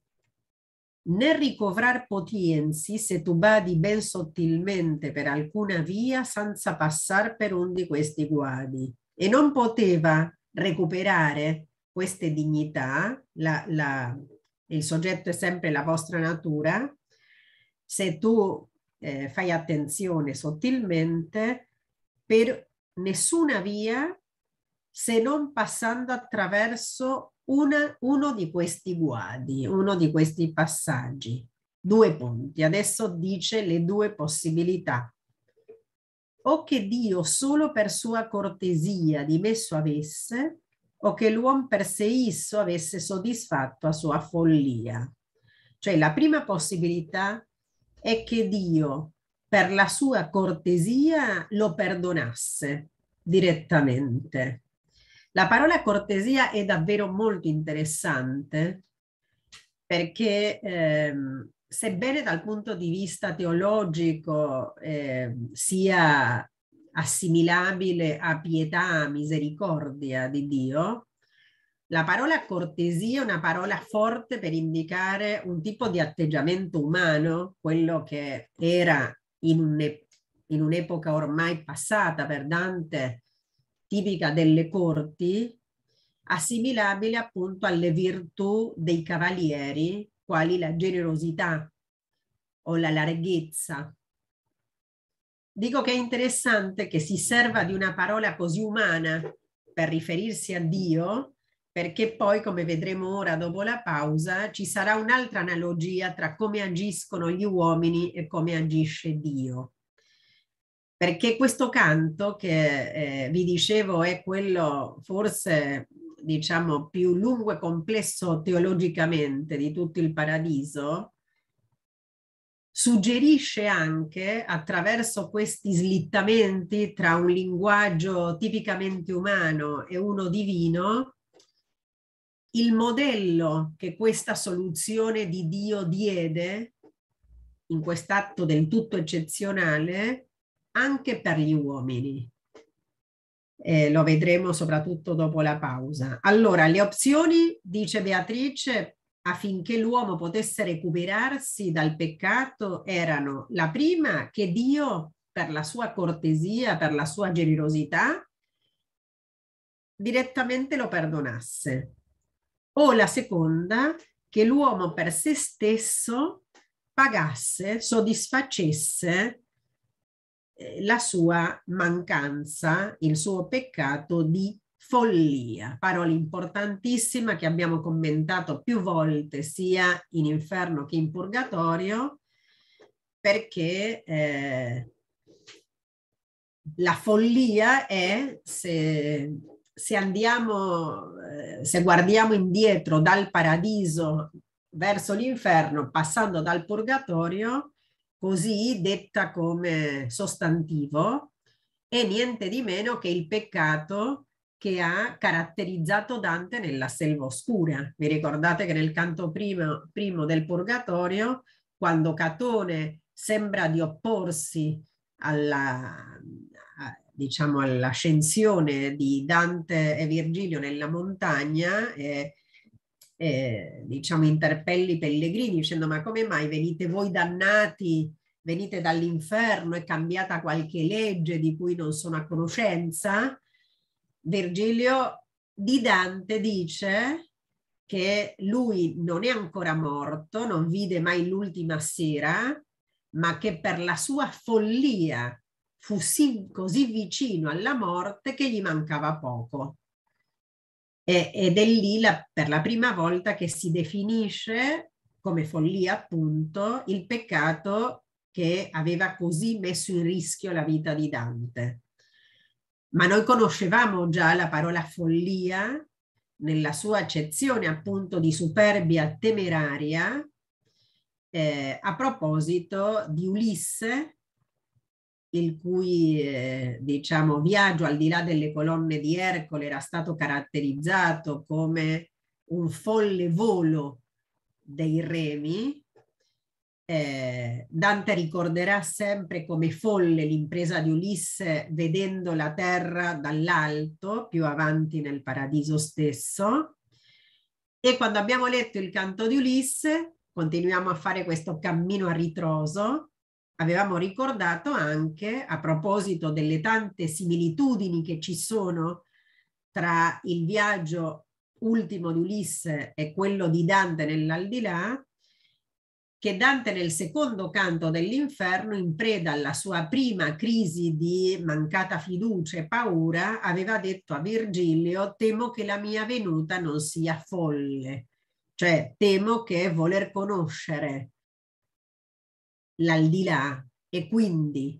Nel ricovrar potiensi se tu badi ben sottilmente per alcuna via senza passar per un di questi guadi, e non poteva recuperare queste dignità, la, la, il soggetto è sempre la vostra natura, se tu eh, fai attenzione sottilmente per nessuna via se non passando attraverso una, uno di questi guadi, uno di questi passaggi. Due punti. Adesso dice le due possibilità. O che Dio solo per sua cortesia dimesso avesse, o che l'uomo per se isso avesse soddisfatto a sua follia. Cioè la prima possibilità è che Dio per la sua cortesia lo perdonasse direttamente. La parola cortesia è davvero molto interessante perché ehm, sebbene dal punto di vista teologico eh, sia assimilabile a pietà, misericordia di Dio, la parola cortesia è una parola forte per indicare un tipo di atteggiamento umano, quello che era in, un, in un'epoca ormai passata per Dante, tipica delle corti, assimilabile appunto alle virtù dei cavalieri, quali la generosità o la larghezza. Dico che è interessante che si serva di una parola così umana per riferirsi a Dio, perché poi, come vedremo ora dopo la pausa, ci sarà un'altra analogia tra come agiscono gli uomini e come agisce Dio. Perché questo canto, che eh, vi dicevo è quello forse, diciamo, più lungo e complesso teologicamente di tutto il Paradiso, suggerisce anche, attraverso questi slittamenti tra un linguaggio tipicamente umano e uno divino, il modello che questa soluzione di Dio diede in quest'atto del tutto eccezionale anche per gli uomini. Eh, lo vedremo soprattutto dopo la pausa. Allora, le opzioni, dice Beatrice, affinché l'uomo potesse recuperarsi dal peccato erano: la prima, che Dio, per la sua cortesia, per la sua generosità, direttamente lo perdonasse. O la seconda, che l'uomo per se stesso pagasse, soddisfacesse la sua mancanza, il suo peccato di follia. Parola importantissima che abbiamo commentato più volte sia in inferno che in purgatorio, perché eh, la follia è, se, se andiamo, eh, se guardiamo indietro dal paradiso verso l'inferno, passando dal purgatorio, così detta come sostantivo, è niente di meno che il peccato che ha caratterizzato Dante nella Selva Oscura. Vi ricordate che nel canto primo, primo del Purgatorio, quando Catone sembra di opporsi alla, diciamo, all'ascensione di Dante e Virgilio nella montagna, eh, eh, diciamo interpelli i pellegrini dicendo: ma come mai venite voi dannati, venite dall'inferno, è cambiata qualche legge di cui non sono a conoscenza? Virgilio di Dante dice che lui non è ancora morto, non vide mai l'ultima sera, ma che per la sua follia fu sì, così vicino alla morte che gli mancava poco. E, ed è lì la, per la prima volta che si definisce come follia appunto il peccato che aveva così messo in rischio la vita di Dante. Ma noi conoscevamo già la parola follia nella sua accezione appunto di superbia temeraria eh, a proposito di Ulisse, il cui eh, diciamo viaggio al di là delle colonne di Ercole era stato caratterizzato come un folle volo dei remi, eh, Dante ricorderà sempre come folle l'impresa di Ulisse vedendo la terra dall'alto, più avanti nel paradiso stesso. E quando abbiamo letto il canto di Ulisse, continuiamo a fare questo cammino a ritroso, avevamo ricordato anche, a proposito delle tante similitudini che ci sono tra il viaggio ultimo di Ulisse e quello di Dante nell'aldilà, che Dante nel secondo canto dell'inferno, in preda alla sua prima crisi di mancata fiducia e paura, aveva detto a Virgilio: temo che la mia venuta non sia folle, cioè temo che voler conoscere l'aldilà e quindi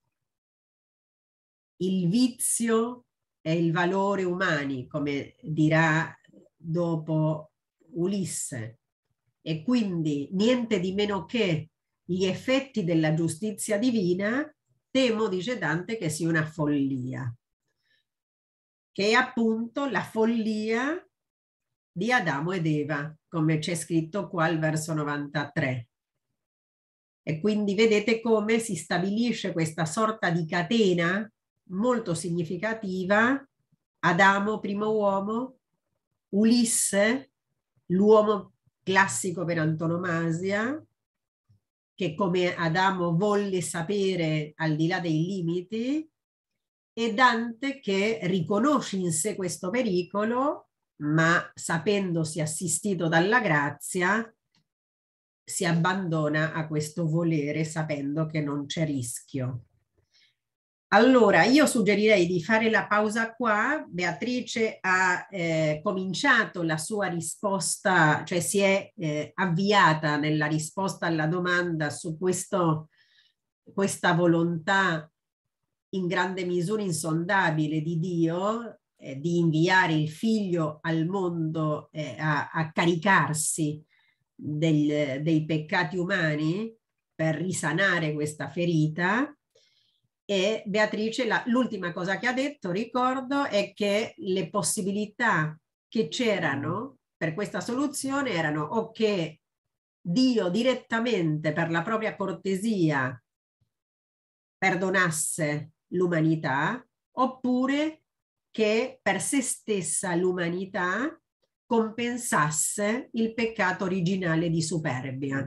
il vizio e il valore umani, come dirà dopo Ulisse, e quindi niente di meno che gli effetti della giustizia divina, temo, dice Dante, che sia una follia, che è appunto la follia di Adamo ed Eva, come c'è scritto qua al verso novantatré. E quindi vedete come si stabilisce questa sorta di catena molto significativa: Adamo, primo uomo, Ulisse, l'uomo classico per antonomasia, che come Adamo volle sapere al di là dei limiti, e Dante che riconosce in sé questo pericolo, ma sapendosi assistito dalla grazia, si abbandona a questo volere sapendo che non c'è rischio. Allora, io suggerirei di fare la pausa qua. Beatrice ha eh, cominciato la sua risposta, cioè si è eh, avviata nella risposta alla domanda su questo, questa volontà in grande misura insondabile di Dio eh, di inviare il figlio al mondo eh, a, a caricarsi del, dei peccati umani per risanare questa ferita. E Beatrice, l'ultima cosa che ha detto, ricordo, è che le possibilità che c'erano per questa soluzione erano o che Dio direttamente per la propria cortesia perdonasse l'umanità, oppure che per se stessa l'umanità compensasse il peccato originale di superbia.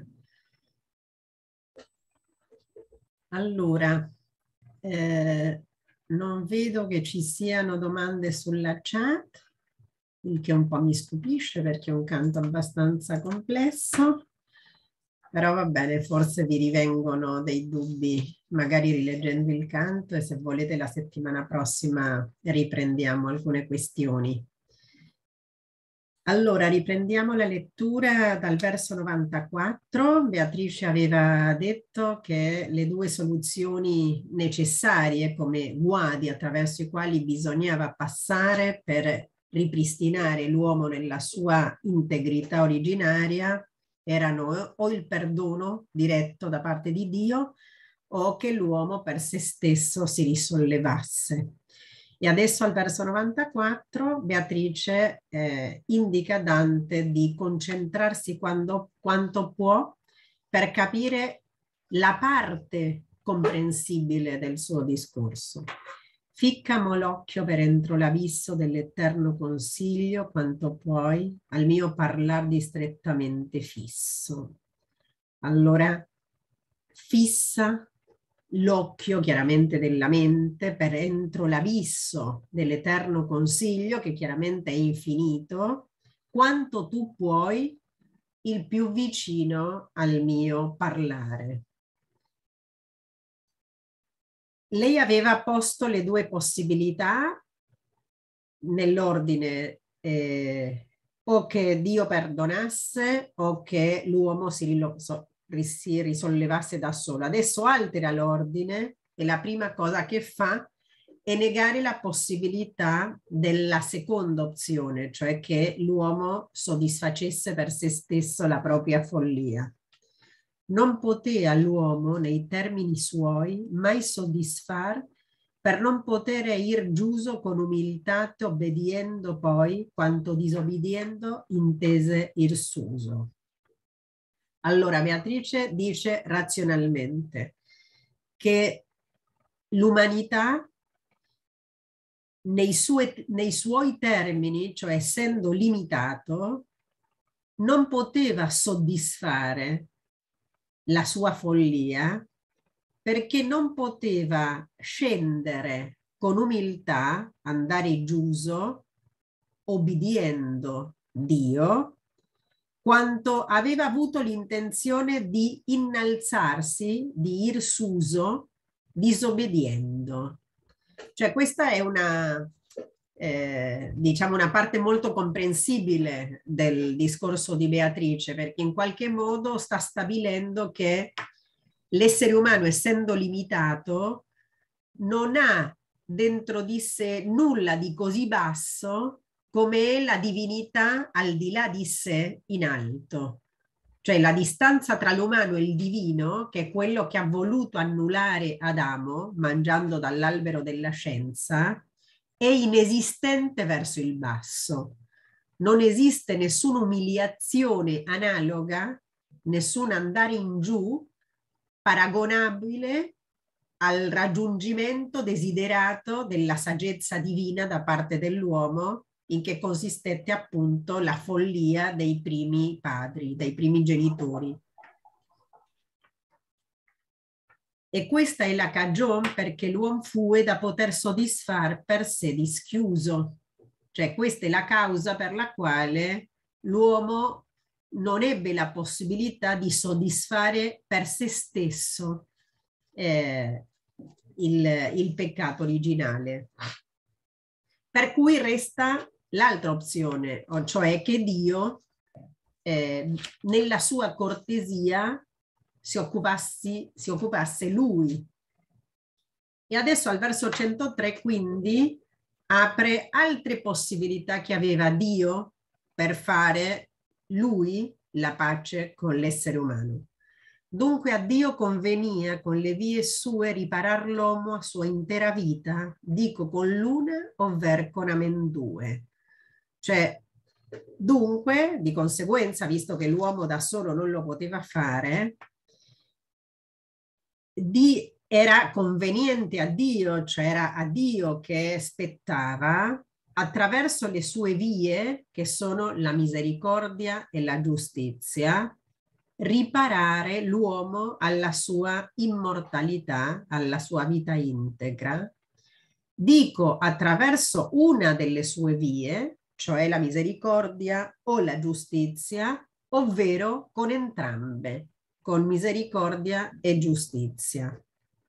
Allora, Eh, non vedo che ci siano domande sulla chat, il che un po' mi stupisce perché è un canto abbastanza complesso, però va bene, forse vi rivengono dei dubbi magari rileggendo il canto, e se volete la settimana prossima riprendiamo alcune questioni. Allora, riprendiamo la lettura dal verso novantaquattro. Beatrice aveva detto che le due soluzioni necessarie come guadi attraverso i quali bisognava passare per ripristinare l'uomo nella sua integrità originaria erano o il perdono diretto da parte di Dio o che l'uomo per se stesso si risollevasse. E adesso al verso novantaquattro Beatrice eh, indica a Dante di concentrarsi quando, quanto può per capire la parte comprensibile del suo discorso. Ficcamo l'occhio per entro l'abisso dell'eterno consiglio quanto puoi al mio parlar distrettamente fisso. Allora fissa l'occhio chiaramente della mente per entro l'abisso dell'eterno consiglio, che chiaramente è infinito, quanto tu puoi il più vicino al mio parlare. Lei aveva posto le due possibilità nell'ordine eh, o che Dio perdonasse o che l'uomo si risollevasse si risollevasse da solo. Adesso altera l'ordine e la prima cosa che fa è negare la possibilità della seconda opzione, cioè che l'uomo soddisfacesse per se stesso la propria follia. Non potea l'uomo nei termini suoi mai soddisfar per non potere ir giuso con umilitate obbediendo poi quanto disobbediendo intese ir suso. Allora, Beatrice dice razionalmente che l'umanità nei, sue, nei suoi termini, cioè essendo limitato, non poteva soddisfare la sua follia perché non poteva scendere con umiltà, andare giuso, obbediendo Dio, quanto aveva avuto l'intenzione di innalzarsi, di ir suso, disobbediendo. Cioè questa è una, eh, diciamo, una parte molto comprensibile del discorso di Beatrice, perché in qualche modo sta stabilendo che l'essere umano, essendo limitato, non ha dentro di sé nulla di così basso come è la divinità al di là di sé in alto. Cioè la distanza tra l'umano e il divino, che è quello che ha voluto annullare Adamo mangiando dall'albero della scienza, è inesistente verso il basso. Non esiste nessuna umiliazione analoga, nessun andare in giù paragonabile al raggiungimento desiderato della saggezza divina da parte dell'uomo, in che consistette appunto la follia dei primi padri, dei primi genitori. E questa è la cagione perché l'uomo fue da poter soddisfar per sé dischiuso. Cioè questa è la causa per la quale l'uomo non ebbe la possibilità di soddisfare per se stesso eh, il, il peccato originale. Per cui resta l'altra opzione, cioè che Dio eh, nella sua cortesia si, occupassi, si occupasse lui. E adesso al verso centotré quindi apre altre possibilità che aveva Dio per fare lui la pace con l'essere umano. Dunque a Dio convenia con le vie sue riparar l'uomo a sua intera vita, dico con l'una ovver con amendue. Cioè, dunque, di conseguenza, visto che l'uomo da solo non lo poteva fare, di, era conveniente a Dio, cioè era a Dio che spettava attraverso le sue vie, che sono la misericordia e la giustizia, riparare l'uomo alla sua immortalità, alla sua vita integra. Dico attraverso una delle sue vie, cioè la misericordia o la giustizia, ovvero con entrambe, con misericordia e giustizia.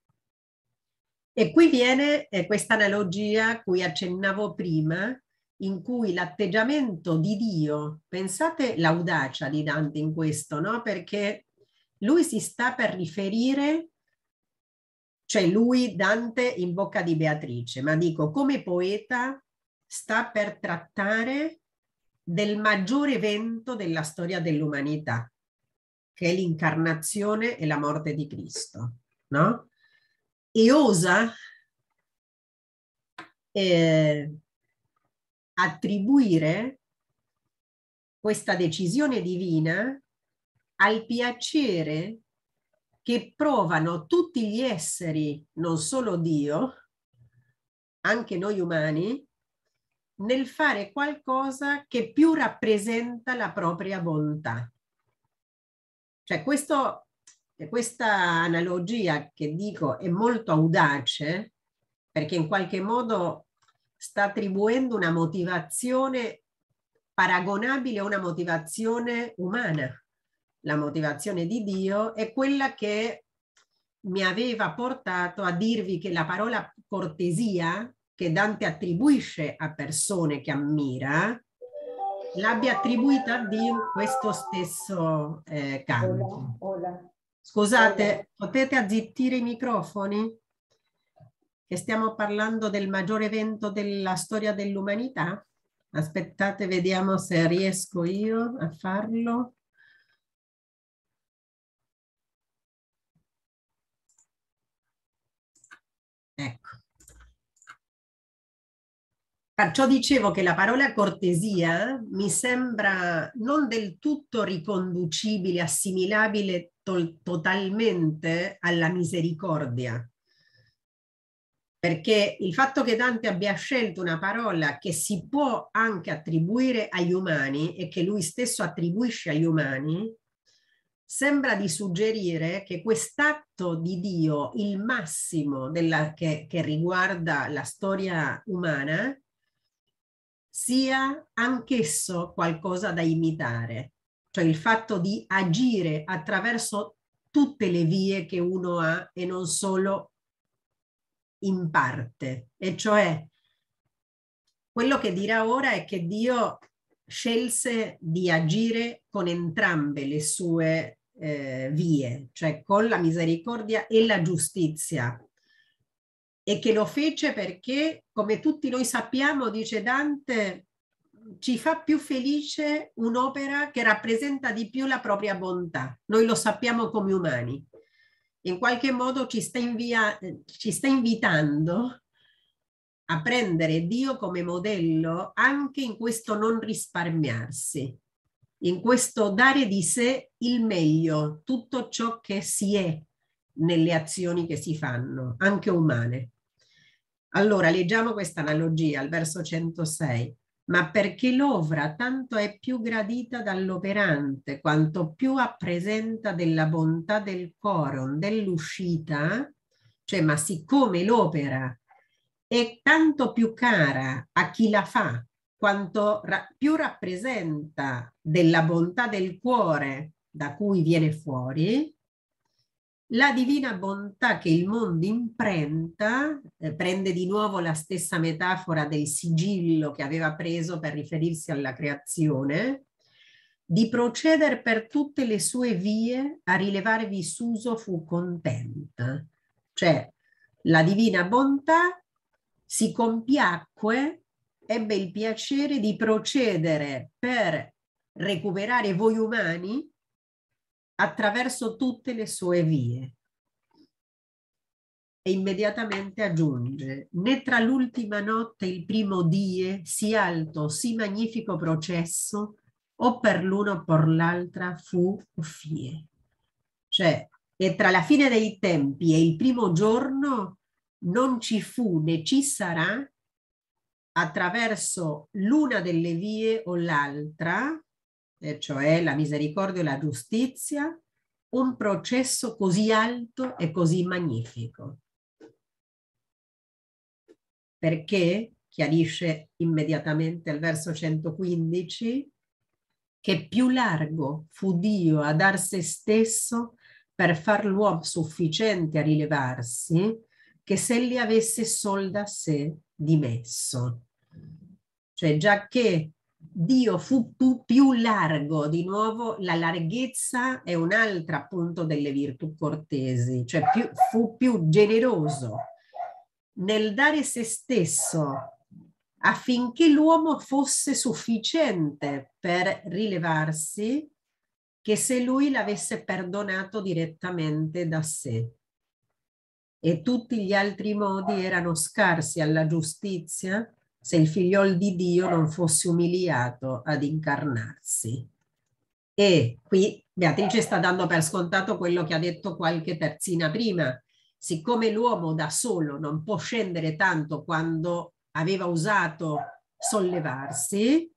E qui viene eh, questa analogia a cui accennavo prima, in cui l'atteggiamento di Dio, pensate l'audacia di Dante in questo, no? Perché lui si sta per riferire, cioè lui, Dante, in bocca di Beatrice, ma dico, come poeta sta per trattare del maggiore evento della storia dell'umanità, che è l'incarnazione e la morte di Cristo, no? E osa eh, attribuire questa decisione divina al piacere che provano tutti gli esseri, non solo Dio, anche noi umani, nel fare qualcosa che più rappresenta la propria bontà. Cioè questo, questa analogia che dico è molto audace, perché in qualche modo sta attribuendo una motivazione paragonabile a una motivazione umana. La motivazione di Dio è quella che mi aveva portato a dirvi che la parola cortesia, che Dante attribuisce a persone che ammira, l'abbia attribuita a Dio in questo stesso eh, canto. Hola, hola. Scusate, Hola. potete azzittire i microfoni? Che stiamo parlando del maggiore evento della storia dell'umanità? Aspettate, vediamo se riesco io a farlo. Ecco. Perciò dicevo che la parola cortesia mi sembra non del tutto riconducibile, assimilabile to- totalmente alla misericordia. Perché il fatto che Dante abbia scelto una parola che si può anche attribuire agli umani e che lui stesso attribuisce agli umani, sembra di suggerire che quest'atto di Dio, il massimo della, che, che riguarda la storia umana, sia anch'esso qualcosa da imitare, cioè il fatto di agire attraverso tutte le vie che uno ha e non solo in parte. E cioè quello che dirà ora è che Dio scelse di agire con entrambe le sue eh, vie, cioè con la misericordia e la giustizia. E che lo fece perché, come tutti noi sappiamo, dice Dante, ci fa più felice un'opera che rappresenta di più la propria bontà. Noi lo sappiamo come umani. In qualche modo ci sta, invia, ci sta invitando a prendere Dio come modello anche in questo non risparmiarsi, in questo dare di sé il meglio, tutto ciò che si è nelle azioni che si fanno, anche umane. Allora, leggiamo questa analogia al verso centosei. Ma perché l'ovra tanto è più gradita dall'operante, quanto più appresenta della bontà del coron, dell'uscita, cioè ma siccome l'opera è tanto più cara a chi la fa, quanto ra più rappresenta della bontà del cuore da cui viene fuori, la divina bontà che il mondo imprenta, eh, prende di nuovo la stessa metafora del sigillo che aveva preso per riferirsi alla creazione, di procedere per tutte le sue vie a rilevarvi suso fu contenta. Cioè, la divina bontà si compiacque, ebbe il piacere di procedere per recuperare voi umani attraverso tutte le sue vie. E immediatamente aggiunge: né tra l'ultima notte e il primo die sì alto, sì magnifico processo, o per l'uno o per l'altra fu fie. Cioè, e tra la fine dei tempi e il primo giorno non ci fu né ci sarà, attraverso l'una delle vie o l'altra, e cioè la misericordia e la giustizia, un processo così alto e così magnifico. Perché, chiarisce immediatamente al verso centoquindici, che più largo fu Dio a dar se stesso per far l'uomo sufficiente a rilevarsi, che se li avesse sol da sé dimesso. Cioè, già che Dio fu più, più largo, di nuovo la larghezza è un'altra appunto delle virtù cortesi, cioè più, fu più generoso nel dare se stesso affinché l'uomo fosse sufficiente per rilevarsi, che se lui l'avesse perdonato direttamente da sé. E tutti gli altri modi erano scarsi alla giustizia se il figliol di Dio non fosse umiliato ad incarnarsi. E qui Beatrice sta dando per scontato quello che ha detto qualche terzina prima. Siccome l'uomo da solo non può scendere tanto quando aveva usato sollevarsi,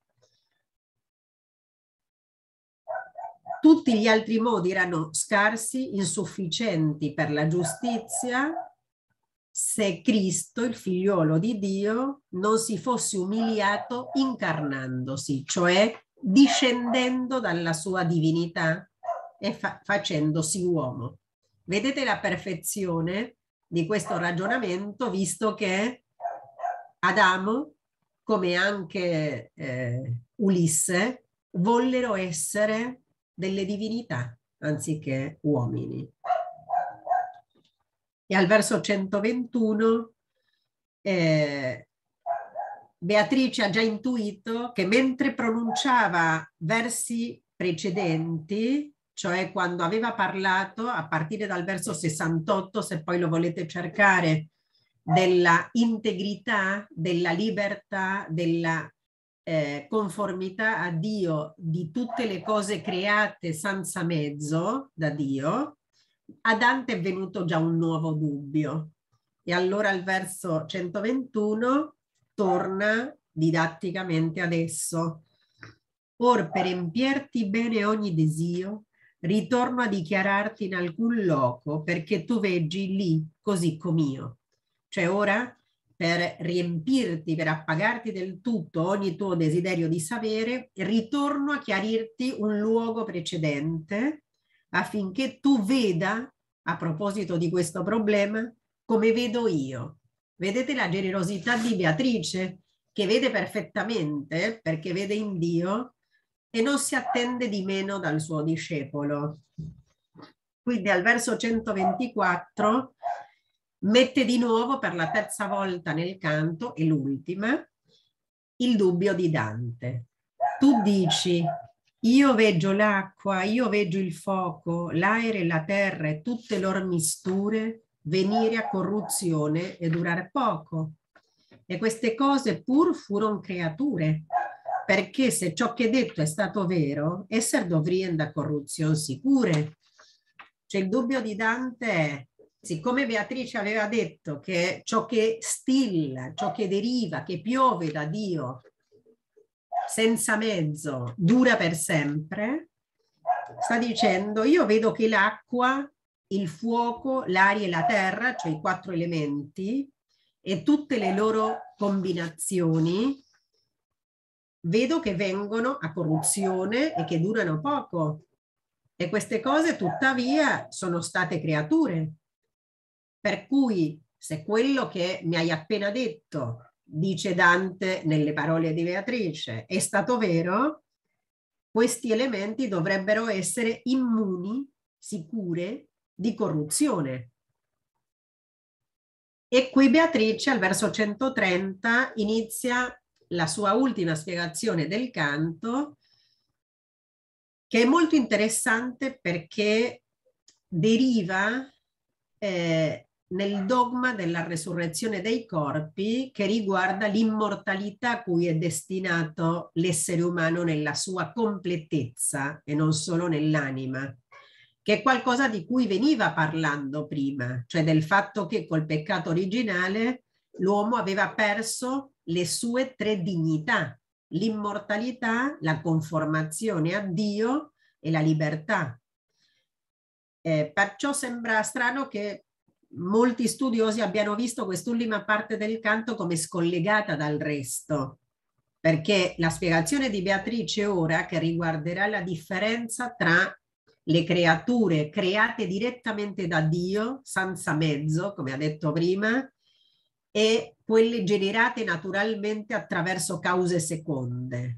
tutti gli altri modi erano scarsi, insufficienti per la giustizia, se Cristo, il figliolo di Dio, non si fosse umiliato incarnandosi, cioè discendendo dalla sua divinità e fa facendosi uomo. Vedete la perfezione di questo ragionamento, visto che Adamo, come anche eh, Ulisse, vollero essere delle divinità anziché uomini. E al verso centoventuno eh, Beatrice ha già intuito che mentre pronunciava versi precedenti, cioè quando aveva parlato a partire dal verso sessantotto, se poi lo volete cercare della integrità, della libertà, della eh, conformità a Dio di tutte le cose create senza mezzo da Dio, a Dante è venuto già un nuovo dubbio. E allora al verso centoventuno torna didatticamente adesso. Or per empierti bene ogni desio, ritorno a dichiararti in alcun loco, perché tu veggi lì così com'io. Cioè ora, per riempirti, per appagarti del tutto ogni tuo desiderio di sapere, ritorno a chiarirti un luogo precedente, affinché tu veda, a proposito di questo problema, come vedo io. Vedete la generosità di Beatrice, che vede perfettamente, perché vede in Dio, e non si attende di meno dal suo discepolo. Quindi al verso centoventiquattro mette di nuovo per la terza volta nel canto, e l'ultima, il dubbio di Dante. Tu dici, io veggio l'acqua, io veggio il fuoco, l'aere e la terra e tutte loro misture venire a corruzione e durare poco. E queste cose pur furono creature, perché se ciò che detto è stato vero, esser dovrien da corruzione sicure. Cioè il dubbio di Dante è, siccome Beatrice aveva detto che ciò che stilla, ciò che deriva, che piove da Dio senza mezzo, dura per sempre, sta dicendo io vedo che l'acqua, il fuoco, l'aria e la terra, cioè i quattro elementi, e tutte le loro combinazioni, vedo che vengono a corruzione e che durano poco. E queste cose tuttavia sono state creature. Per cui se quello che mi hai appena detto, dice Dante nelle parole di Beatrice, è stato vero, questi elementi dovrebbero essere immuni, sicure, di corruzione. E qui Beatrice al verso centotrenta inizia la sua ultima spiegazione del canto, che è molto interessante perché deriva eh, nel dogma della resurrezione dei corpi, che riguarda l'immortalità a cui è destinato l'essere umano nella sua completezza e non solo nell'anima, che è qualcosa di cui veniva parlando prima, cioè del fatto che col peccato originale l'uomo aveva perso le sue tre dignità: l'immortalità, la conformazione a Dio e la libertà. Eh, perciò sembra strano che molti studiosi abbiano visto quest'ultima parte del canto come scollegata dal resto, perché la spiegazione di Beatrice ora, che riguarderà la differenza tra le creature create direttamente da Dio, senza mezzo, come ha detto prima, e quelle generate naturalmente attraverso cause seconde.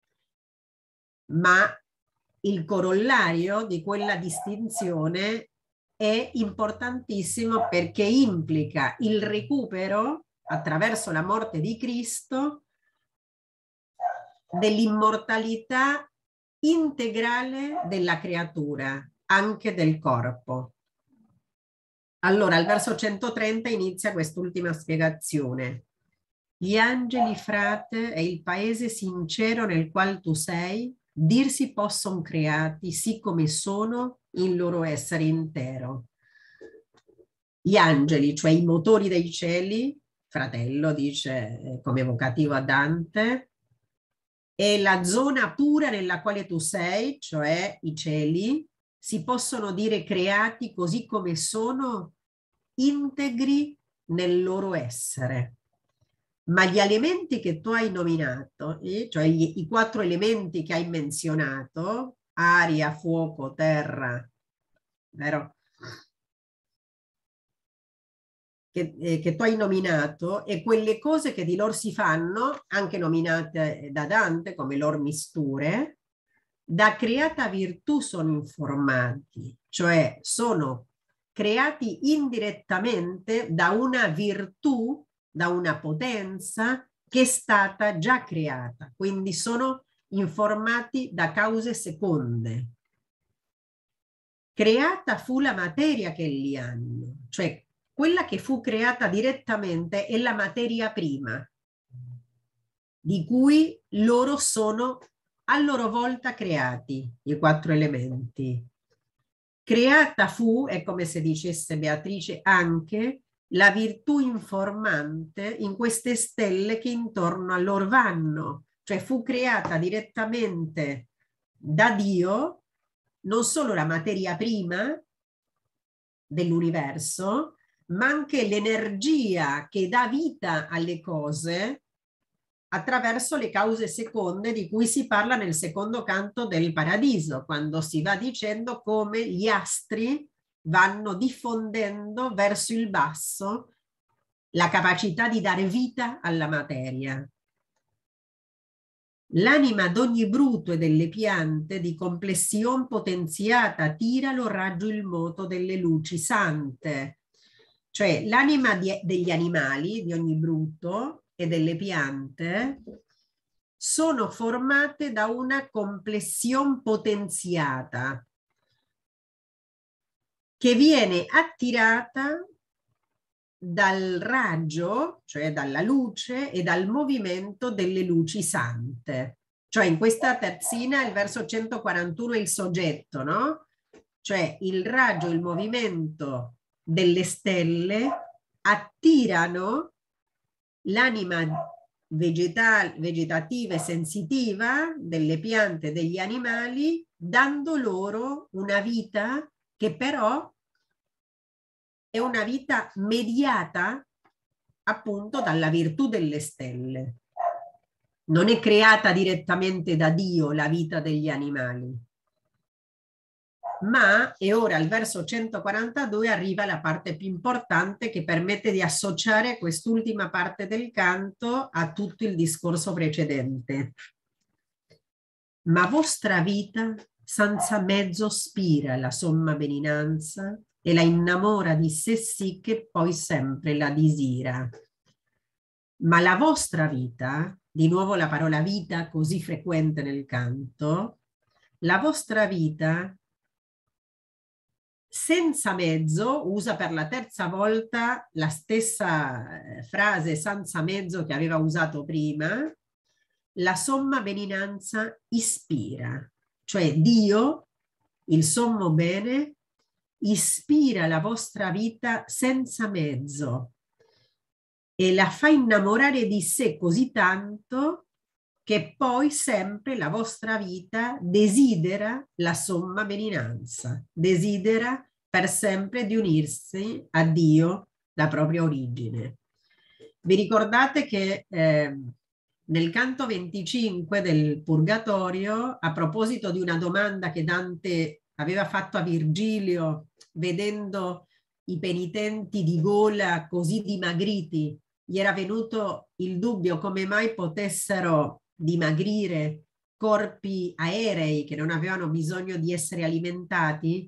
Ma il corollario di quella distinzione è importantissimo, perché implica il recupero attraverso la morte di Cristo dell'immortalità integrale della creatura, anche del corpo. Allora, al verso centotrenta inizia quest'ultima spiegazione. Gli angeli, frate, e il paese sincero nel qual tu sei, dirsi posson creati, sì come sono, in loro essere intero. Gli angeli, cioè i motori dei cieli, fratello dice eh, come evocativo a Dante, e la zona pura nella quale tu sei, cioè i cieli, si possono dire creati così come sono, integri nel loro essere. Ma gli elementi che tu hai nominato, eh, cioè gli, i quattro elementi che hai menzionato, aria, fuoco, terra, vero? Che, eh, che tu hai nominato, e quelle cose che di loro si fanno, anche nominate da Dante come loro misture, da creata virtù sono informati, cioè sono creati indirettamente da una virtù, da una potenza che è stata già creata, quindi sono informati da cause seconde. Creata fu la materia che li hanno, cioè quella che fu creata direttamente è la materia prima, di cui loro sono a loro volta creati, i quattro elementi. Creata fu, è come se dicesse Beatrice, anche la virtù informante in queste stelle che intorno a loro vanno, cioè fu creata direttamente da Dio non solo la materia prima dell'universo, ma anche l'energia che dà vita alle cose attraverso le cause seconde di cui si parla nel secondo canto del Paradiso, quando si va dicendo come gli astri vanno diffondendo verso il basso la capacità di dare vita alla materia. L'anima d'ogni bruto e delle piante di complession potenziata tira lo raggio il moto delle luci sante. Cioè l'anima degli animali, di ogni bruto e delle piante, sono formate da una complession potenziata che viene attirata dal raggio, cioè dalla luce e dal movimento delle luci sante. Cioè in questa terzina il verso centoquarantuno è il soggetto, no? Cioè il raggio, il movimento delle stelle attirano l'anima vegetal- vegetativa e sensitiva delle piante e degli animali, dando loro una vita che però è una vita mediata appunto dalla virtù delle stelle. Non è creata direttamente da Dio la vita degli animali. Ma, e ora al verso centoquarantadue arriva la parte più importante che permette di associare quest'ultima parte del canto a tutto il discorso precedente. Ma vostra vita senza mezzo spira la somma beninanza e la innamora di sé sì che poi sempre la disira. Ma la vostra vita, di nuovo la parola vita così frequente nel canto, la vostra vita senza mezzo, usa per la terza volta la stessa frase senza mezzo che aveva usato prima, la somma beninanza ispira, cioè Dio, il sommo bene, ispira la vostra vita senza mezzo e la fa innamorare di sé così tanto che poi sempre la vostra vita desidera la somma beninanza, desidera per sempre di unirsi a Dio, la propria origine. Vi ricordate che eh, nel canto venticinque del Purgatorio, a proposito di una domanda che Dante aveva fatto a Virgilio, vedendo i penitenti di gola così dimagriti, gli era venuto il dubbio come mai potessero dimagrire corpi aerei che non avevano bisogno di essere alimentati,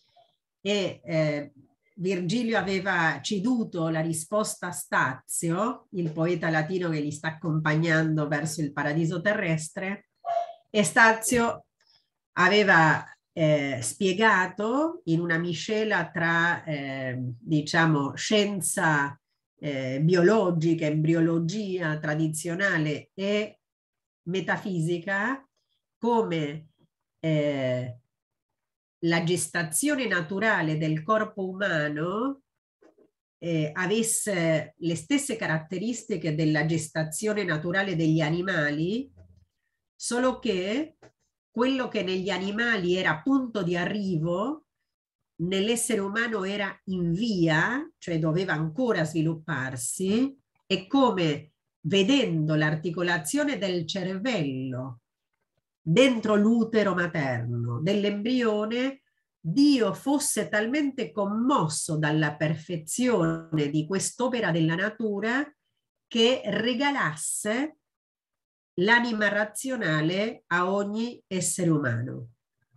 e eh, Virgilio aveva ceduto la risposta a Stazio, il poeta latino che gli sta accompagnando verso il paradiso terrestre, e Stazio aveva eh, spiegato in una miscela tra eh, diciamo scienza eh, biologica, embriologia tradizionale e metafisica, come eh, la gestazione naturale del corpo umano eh, avesse le stesse caratteristiche della gestazione naturale degli animali, solo che quello che negli animali era punto di arrivo, nell'essere umano era in via, cioè doveva ancora svilupparsi, e come vedendo l'articolazione del cervello dentro l'utero materno dell'embrione, Dio fosse talmente commosso dalla perfezione di quest'opera della natura che regalasse l'anima razionale a ogni essere umano.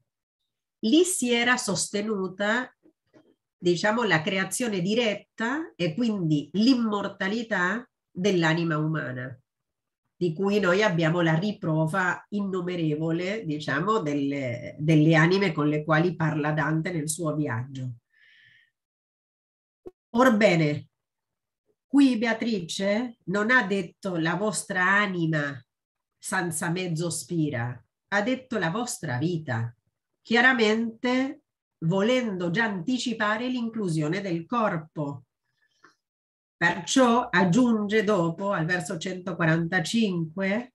Lì si era sostenuta, diciamo, la creazione diretta e quindi l'immortalità dell'anima umana, di cui noi abbiamo la riprova innumerevole, diciamo, delle, delle anime con le quali parla Dante nel suo viaggio. Orbene, qui Beatrice non ha detto la vostra anima senza mezzo spira, ha detto la vostra vita, chiaramente volendo già anticipare l'inclusione del corpo. Perciò aggiunge dopo, al verso centoquarantacinque,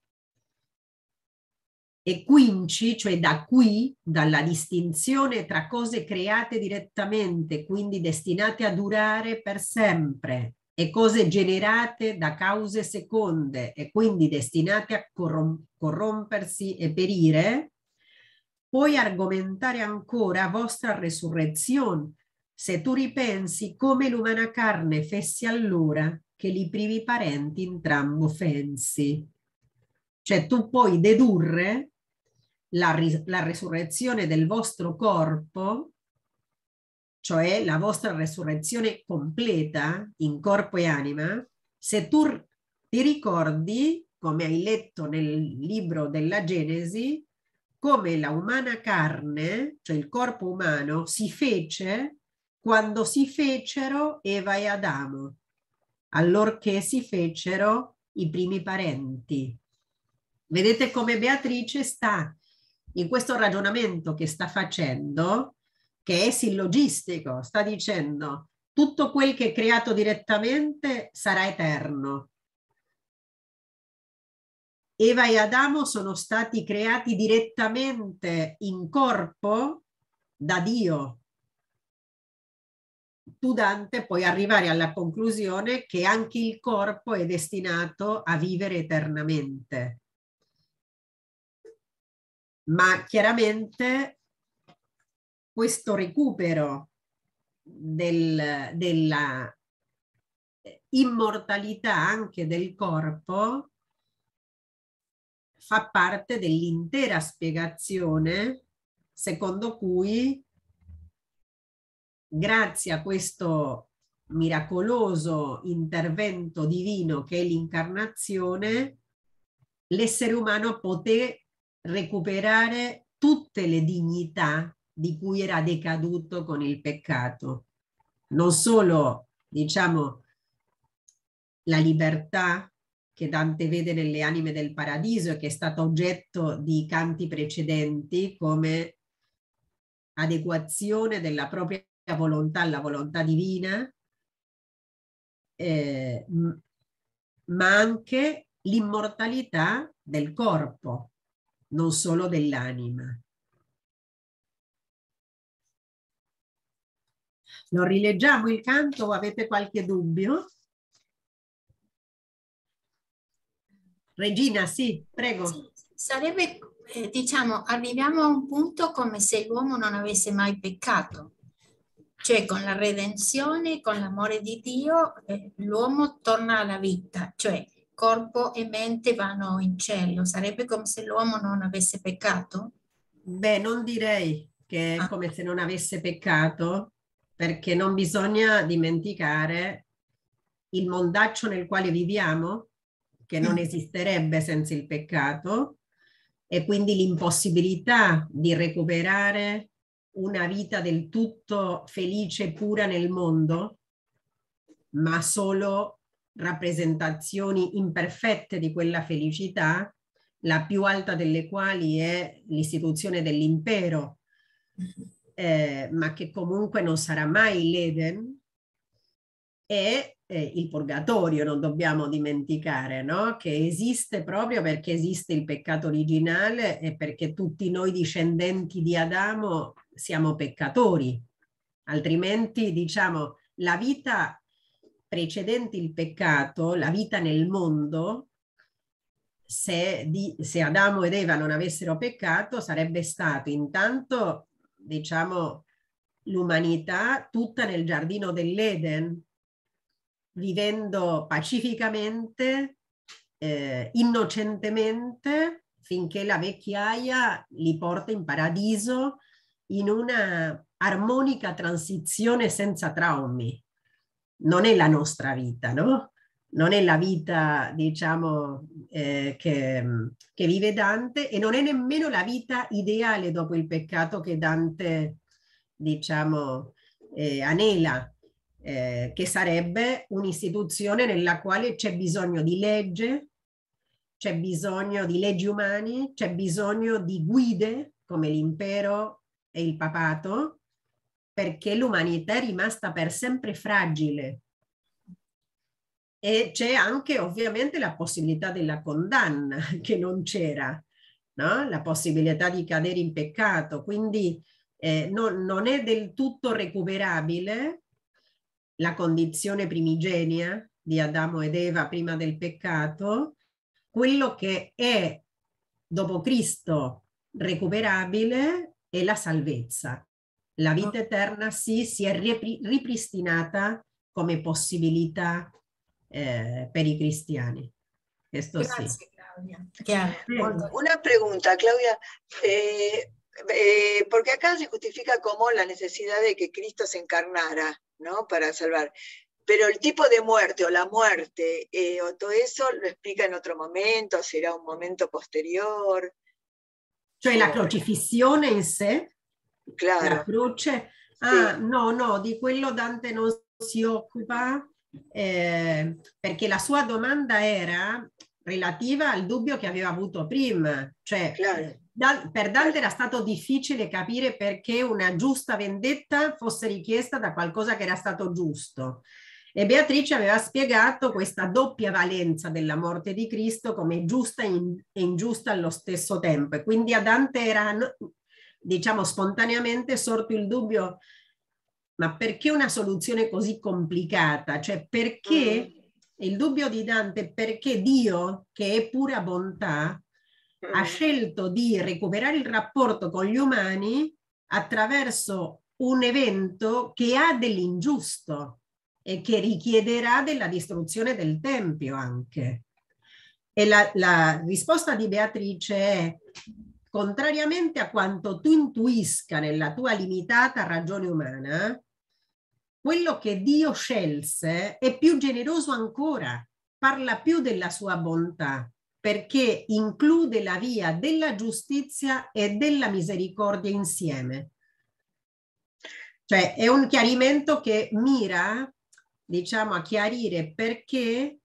e quinci, cioè da qui, dalla distinzione tra cose create direttamente, quindi destinate a durare per sempre, e cose generate da cause seconde e quindi destinate a corrom- corrompersi e perire, puoi argomentare ancora vostra resurrezione, se tu ripensi come l'umana carne fessi allora che li privi parenti entrambo fensi. Cioè tu puoi dedurre la, la resurrezione del vostro corpo, cioè la vostra resurrezione completa in corpo e anima, se tu ti ricordi, come hai letto nel libro della Genesi, come la umana carne, cioè il corpo umano, si fece quando si fecero Eva e Adamo, allorché si fecero i primi parenti. Vedete come Beatrice sta in questo ragionamento che sta facendo, che è sillogistico, sta dicendo tutto quel che è creato direttamente sarà eterno. Eva e Adamo sono stati creati direttamente in corpo da Dio. Tu, Dante, puoi arrivare alla conclusione che anche il corpo è destinato a vivere eternamente. Ma chiaramente questo recupero del, della immortalità anche del corpo fa parte dell'intera spiegazione secondo cui, grazie a questo miracoloso intervento divino che è l'incarnazione, l'essere umano poté recuperare tutte le dignità di cui era decaduto con il peccato. Non solo, diciamo, la libertà che Dante vede nelle anime del paradiso e che è stata oggetto di canti precedenti come adeguazione della propria volontà alla volontà divina, eh, ma anche l'immortalità del corpo, non solo dell'anima. Lo rileggiamo il canto o avete qualche dubbio? Regina, sì, prego. Sì, sarebbe, eh, diciamo, arriviamo a un punto come se l'uomo non avesse mai peccato. Cioè con la redenzione, con l'amore di Dio, eh, l'uomo torna alla vita, cioè corpo e mente vanno in cielo. Sarebbe come se l'uomo non avesse peccato? Beh, non direi che è Ah. come se non avesse peccato, perché non bisogna dimenticare il mondaccio nel quale viviamo, che non esisterebbe senza il peccato, e quindi l'impossibilità di recuperare una vita del tutto felice e pura nel mondo, ma solo rappresentazioni imperfette di quella felicità, la più alta delle quali è l'istituzione dell'impero, eh, ma che comunque non sarà mai l'Eden, e eh, il purgatorio, non dobbiamo dimenticare, no? Che esiste proprio perché esiste il peccato originale e perché tutti noi discendenti di Adamo siamo peccatori, altrimenti diciamo la vita precedente il peccato, la vita nel mondo, se, di, se Adamo ed Eva non avessero peccato, sarebbe stato intanto, diciamo, l'umanità tutta nel giardino dell'Eden, vivendo pacificamente, eh, innocentemente, finché la vecchiaia li porta in paradiso in una armonica transizione senza traumi. Non è la nostra vita, no? Non è la vita, diciamo, eh, che, che vive Dante, e non è nemmeno la vita ideale dopo il peccato che Dante, diciamo, eh, anela. eh, che sarebbe un'istituzione nella quale c'è bisogno di legge, c'è bisogno di leggi umane, c'è bisogno di guide come l'impero e il papato, perché l'umanità è rimasta per sempre fragile. E c'è anche ovviamente la possibilità della condanna, che non c'era, no? La possibilità di cadere in peccato. Quindi eh, non, non è del tutto recuperabile la condizione primigenia di Adamo ed Eva prima del peccato. Quello che è dopo Cristo recuperabile è la salvezza. La vita eterna sì, si è ripristinata come possibilità eh, per i cristiani. Questo Grazie, sì. Claudia. Chiaro, molto... Una pregunta, Claudia. Eh, eh, porque acá se justifica como la necesidad de que Cristo se encarnara, ¿no? Para salvar. Pero el tipo de muerte o la muerte eh, o todo eso lo explica en otro momento, será un momento posterior. Cioè la crocifissione in sé? Claro. La croce? Ah, sì. no, no, di quello Dante non si occupa eh, perché la sua domanda era relativa al dubbio che aveva avuto prima. Cioè, claro. da, per Dante era stato difficile capire perché una giusta vendetta fosse richiesta da qualcosa che era stato giusto. E Beatrice aveva spiegato questa doppia valenza della morte di Cristo come giusta e ingiusta allo stesso tempo. E quindi a Dante era, diciamo, spontaneamente sorto il dubbio: ma perché una soluzione così complicata? Cioè, perché mm. il dubbio di Dante è perché Dio, che è pura bontà, mm. ha scelto di recuperare il rapporto con gli umani attraverso un evento che ha dell'ingiusto e che richiederà della distruzione del Tempio anche. E la, la risposta di Beatrice è: contrariamente a quanto tu intuisca nella tua limitata ragione umana, quello che Dio scelse è più generoso ancora, parla più della sua bontà, perché include la via della giustizia e della misericordia insieme. Cioè è un chiarimento che mira, diciamo, a chiarire perché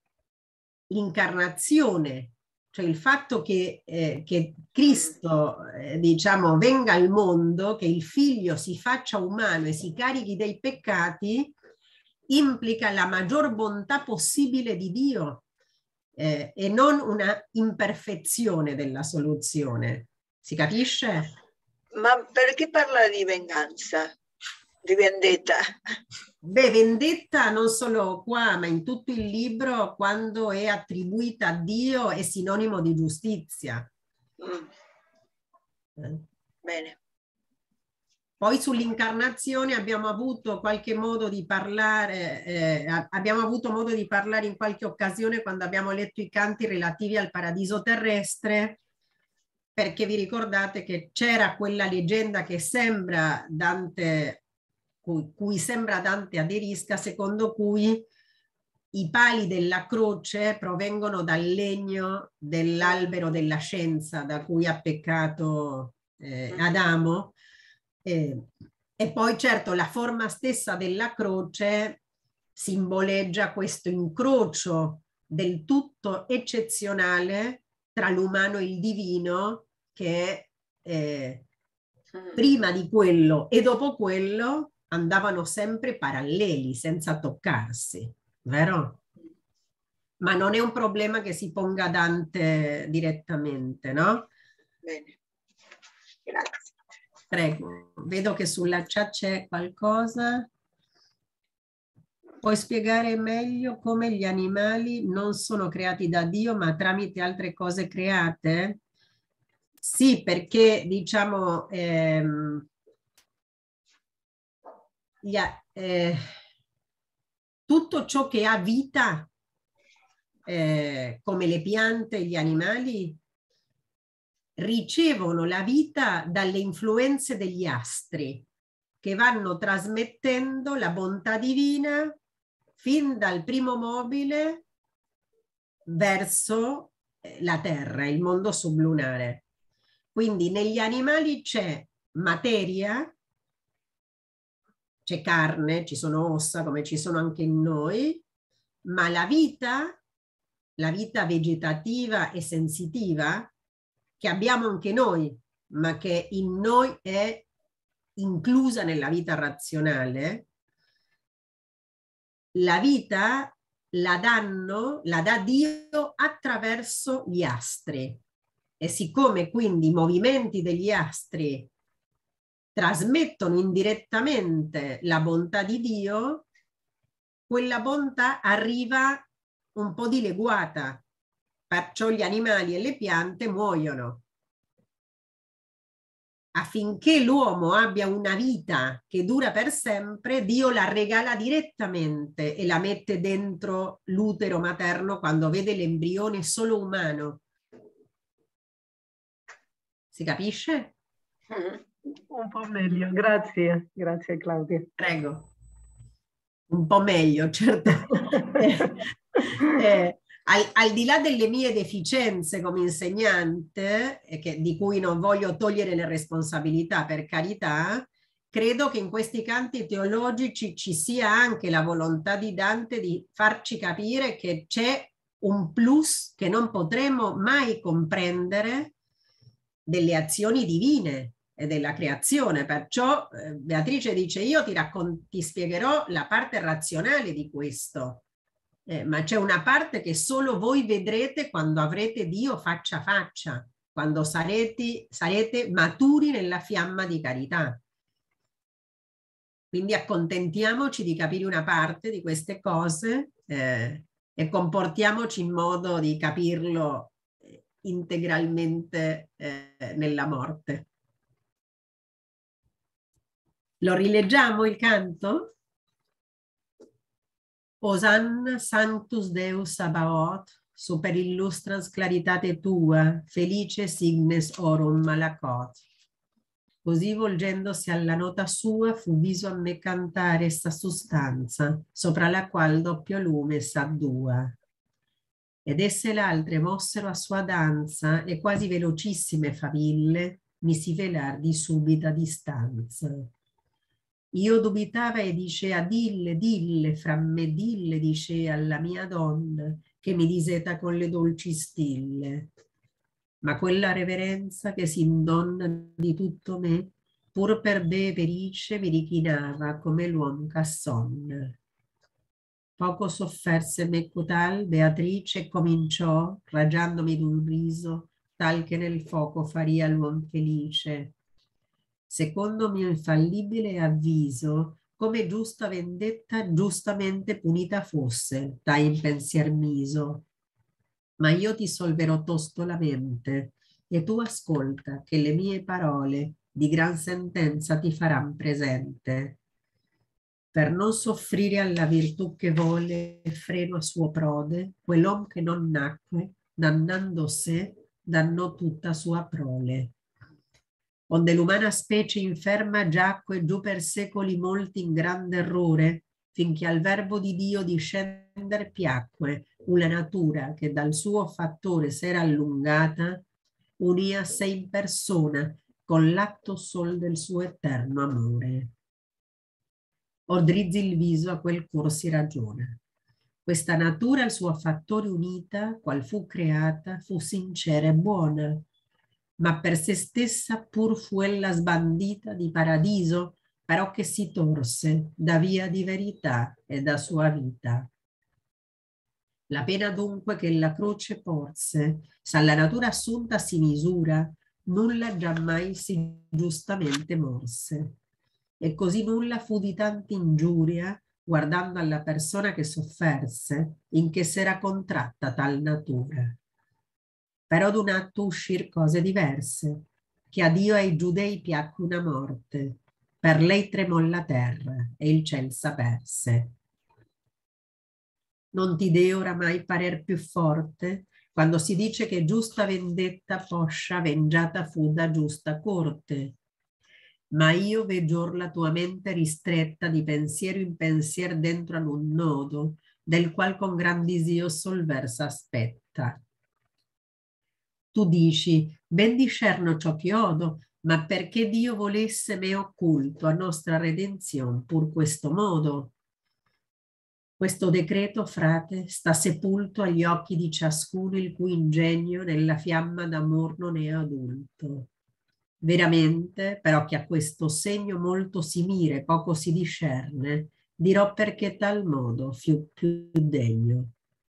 l'incarnazione, cioè il fatto che, eh, che Cristo, eh, diciamo, venga al mondo, che il figlio si faccia umano e si carichi dei peccati, implica la maggior bontà possibile di Dio eh, e non una imperfezione della soluzione. Si capisce? Ma perché parla di venganza? Di vendetta? Beh, vendetta non solo qua, ma in tutto il libro, quando è attribuita a Dio, è sinonimo di giustizia. Mm. Eh. Bene. Poi sull'incarnazione abbiamo avuto qualche modo di parlare, eh, abbiamo avuto modo di parlare in qualche occasione quando abbiamo letto i canti relativi al paradiso terrestre, perché vi ricordate che c'era quella leggenda che sembra Dante... Cui, cui sembra Dante aderisca, secondo cui i pali della croce provengono dal legno dell'albero della scienza da cui ha peccato eh, Adamo. Eh, e poi certo la forma stessa della croce simboleggia questo incrocio del tutto eccezionale tra l'umano e il divino, che eh, prima di quello e dopo quello andavano sempre paralleli, senza toccarsi, vero? Ma non è un problema che si ponga Dante direttamente, no? Bene, grazie. Prego, vedo che sulla chat c'è qualcosa. Puoi spiegare meglio come gli animali non sono creati da Dio, ma tramite altre cose create? Sì, perché diciamo... Ehm, Eh, tutto ciò che ha vita, eh, come le piante e gli animali, ricevono la vita dalle influenze degli astri, che vanno trasmettendo la bontà divina fin dal primo mobile verso la Terra, il mondo sublunare. Quindi negli animali c'è materia c'è carne, ci sono ossa come ci sono anche in noi, ma la vita, la vita vegetativa e sensitiva che abbiamo anche noi, ma che in noi è inclusa nella vita razionale, la vita la danno, la dà Dio attraverso gli astri. E siccome quindi i movimenti degli astri trasmettono indirettamente la bontà di Dio, quella bontà arriva un po' dileguata, perciò gli animali e le piante muoiono. Affinché l'uomo abbia una vita che dura per sempre, Dio la regala direttamente e la mette dentro l'utero materno quando vede l'embrione solo umano. Si capisce? Un po' meglio, grazie, grazie Claudia. Prego. Un po' meglio, certo. eh, eh, al, al di là delle mie deficienze come insegnante, eh, che, di cui non voglio togliere le responsabilità, per carità, credo che in questi canti teologici ci sia anche la volontà di Dante di farci capire che c'è un plus che non potremo mai comprendere delle azioni divine e della creazione. Perciò eh, Beatrice dice: io ti, ti spiegherò la parte razionale di questo, eh, ma c'è una parte che solo voi vedrete quando avrete Dio faccia a faccia, quando sarete, sarete maturi nella fiamma di carità. Quindi accontentiamoci di capire una parte di queste cose eh, e comportiamoci in modo di capirlo integralmente eh, nella morte. Lo rileggiamo il canto? Osanna Sanctus Deus Sabaoth, super illustrans claritate tua, felice signes orum malacot. Così volgendosi alla nota sua fu viso a me cantare sta sostanza, sopra la qual doppio lume s'addua. Ed esse l'altre mossero a sua danza e quasi velocissime faville mi si velar di subita distanza. Io dubitava e dicea: dille, dille, fra me dille, dicea alla mia donna, che mi diseta con le dolci stille. Ma quella reverenza che si indonna di tutto me, pur per de perice mi richinava come l'uom cassonna. Poco sofferse me cotal Beatrice cominciò, ragiandomi d'un riso, tal che nel fuoco faria l'uom felice. Secondo mio infallibile avviso, come giusta vendetta giustamente punita fosse, da in pensier miso. Ma io ti solverò tosto la mente, e tu ascolta che le mie parole di gran sentenza ti faran presente. Per non soffrire alla virtù che vole freno a suo prode, quell'om che non nacque, dannando sé, dannò tutta sua prole. Onde l'umana specie inferma giacque giù per secoli molti in grande errore, finché al verbo di Dio discender piacque una natura che dal suo fattore s'era allungata, unì a sé in persona con l'atto sol del suo eterno amore. Or drizzi il viso a quel cor si ragiona. Questa natura al suo fattore unita, qual fu creata, fu sincera e buona, ma per se stessa pur fu ella sbandita di paradiso, però che si torse da via di verità e da sua vita. La pena dunque che la croce porse, s'alla natura assunta si misura, nulla giammai si giustamente morse. E così nulla fu di tanta ingiuria, guardando alla persona che sofferse, in che s'era contratta tal natura. Però d'un atto uscir cose diverse, che a Dio e ai giudei piacque una morte, per lei tremò la terra e il ciel s'aperse. Non ti dee oramai parer più forte, quando si dice che giusta vendetta poscia vengiata fu da giusta corte. Ma io veggior la tua mente ristretta di pensiero in pensier dentro ad un nodo, del qual con gran disio solver s'aspetta. Tu dici: ben discerno ciò che odo, ma perché Dio volesse me occulto a nostra redenzione pur questo modo. Questo decreto, frate, sta sepulto agli occhi di ciascuno il cui ingegno nella fiamma d'amor non è adulto. Veramente, però, che a questo segno molto si mire, poco si discerne, dirò perché tal modo fu più degno.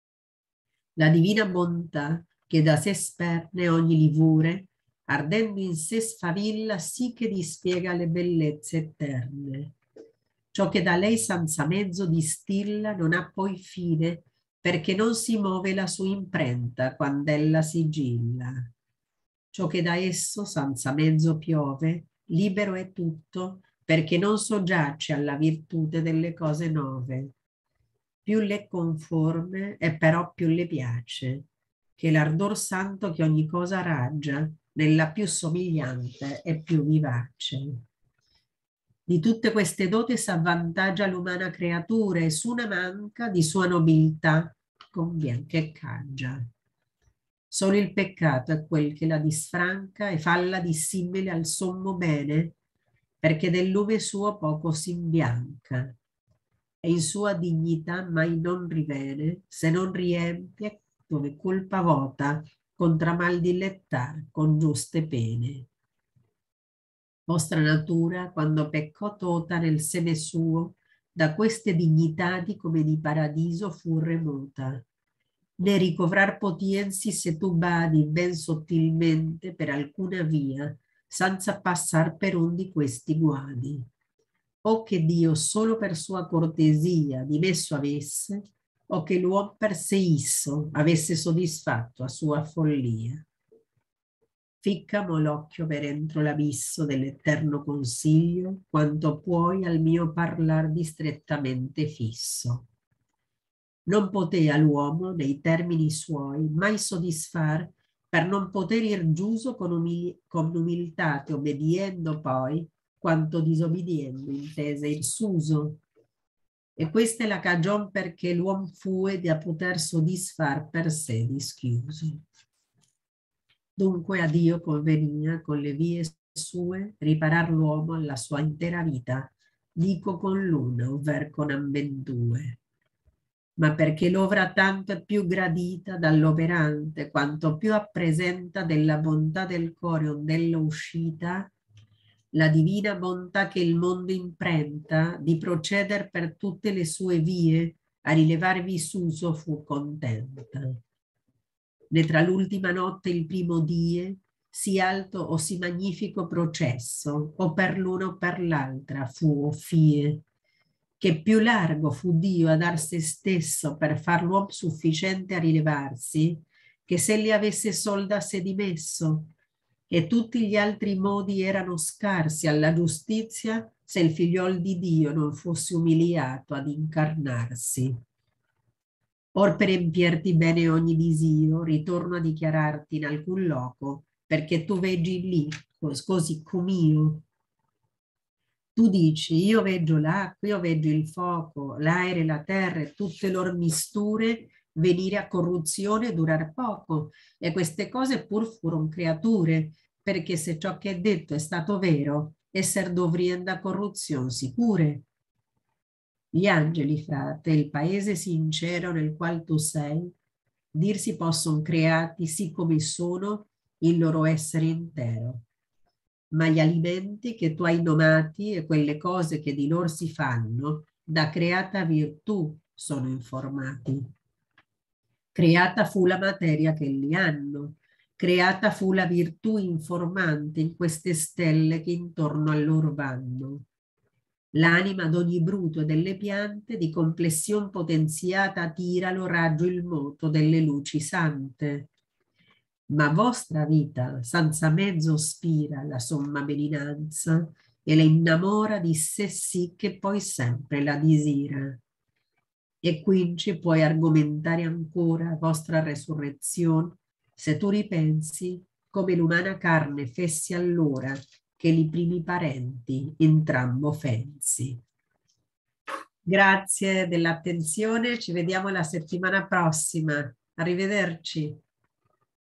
La divina bontà, che da sé sperne ogni livore, ardendo in sé sfavilla, sì che dispiega le bellezze eterne. Ciò che da lei senza mezzo distilla non ha poi fine, perché non si muove la sua imprenta quand'ella sigilla. Ciò che da esso senza mezzo piove, libero è tutto, perché non soggiace alla virtute delle cose nove. Più le conforme e però più le piace, che l'ardor santo che ogni cosa raggia, nella più somigliante e più vivace. Di tutte queste doti s'avvantaggia l'umana creatura e su una manca di sua nobiltà convien che caggia. Solo il peccato è quel che la disfranca e falla dissimile al sommo bene, perché del lume suo poco si imbianca e in sua dignità mai non rivene, se non riempie dove colpa vota contra mal dilettar con giuste pene. Vostra natura, quando peccò tota nel seme suo, da queste dignitadi come di paradiso fu remota. Ne ricovrar potiensi se tu badi ben sottilmente per alcuna via, senza passar per un di questi guadi. O che Dio solo per sua cortesia dimesso avesse, o che l'uom per se isso avesse soddisfatto a sua follia. Ficcamo l'occhio per entro l'abisso dell'eterno consiglio, quanto puoi al mio parlar distrettamente fisso. Non potea l'uomo, nei termini suoi, mai soddisfar, per non poter ir giuso con, umil con umiltate, obbediendo poi, quanto disobbediendo intese il suso. E questa è la cagion perché l'uom fue da poter soddisfar per sé dischiuso. Dunque a Dio convenia con le vie sue riparar l'uomo alla sua intera vita, dico con l'una, ovver con ambedue. Ma perché l'ovra tanto è più gradita dall'operante, quanto più appresenta della bontà del core ond'ella uscita, la divina bontà che il mondo imprenta di proceder per tutte le sue vie a rilevarvi s'uso fu contenta. Né tra l'ultima notte e il primo die, sì alto o sì magnifico processo, o per l'una o per l'altra fu o fie, che più largo fu Dio a dar se stesso per far l'uom sufficiente a rilevarsi, che se li avesse sol da sé dimesso, e tutti gli altri modi erano scarsi alla giustizia se il figliol di Dio non fosse umiliato ad incarnarsi. Or per empierti bene ogni disio, ritorno a dichiararti in alcun loco, perché tu veggi lì, così com'io. Tu dici, io veggio l'acqua, io veggio il fuoco, l'aere, la terra e tutte loro misture venire a corruzione e durar poco. E queste cose pur furono creature, perché se ciò che è detto è stato vero, esser dovrien da corruzione sicure. Gli angeli, frate, il paese sincero nel qual tu sei, dir si possono creati sì come sono il loro essere intero. Ma gli alimenti che tu hai nomati e quelle cose che di loro si fanno, da creata virtù sono informati. Creata fu la materia che li hanno, creata fu la virtù informante in queste stelle che intorno a loro vanno. L'anima d'ogni bruto e delle piante di complession potenziata tira lo raggio il moto delle luci sante. Ma vostra vita senza mezzo spira la somma beninanza e la innamora di sé sì che poi sempre la disira. E quinci puoi argomentare ancora vostra resurrezione se tu ripensi come l'umana carne fessi allora che li primi parenti entrambo fensi. Grazie dell'attenzione, ci vediamo la settimana prossima. Arrivederci.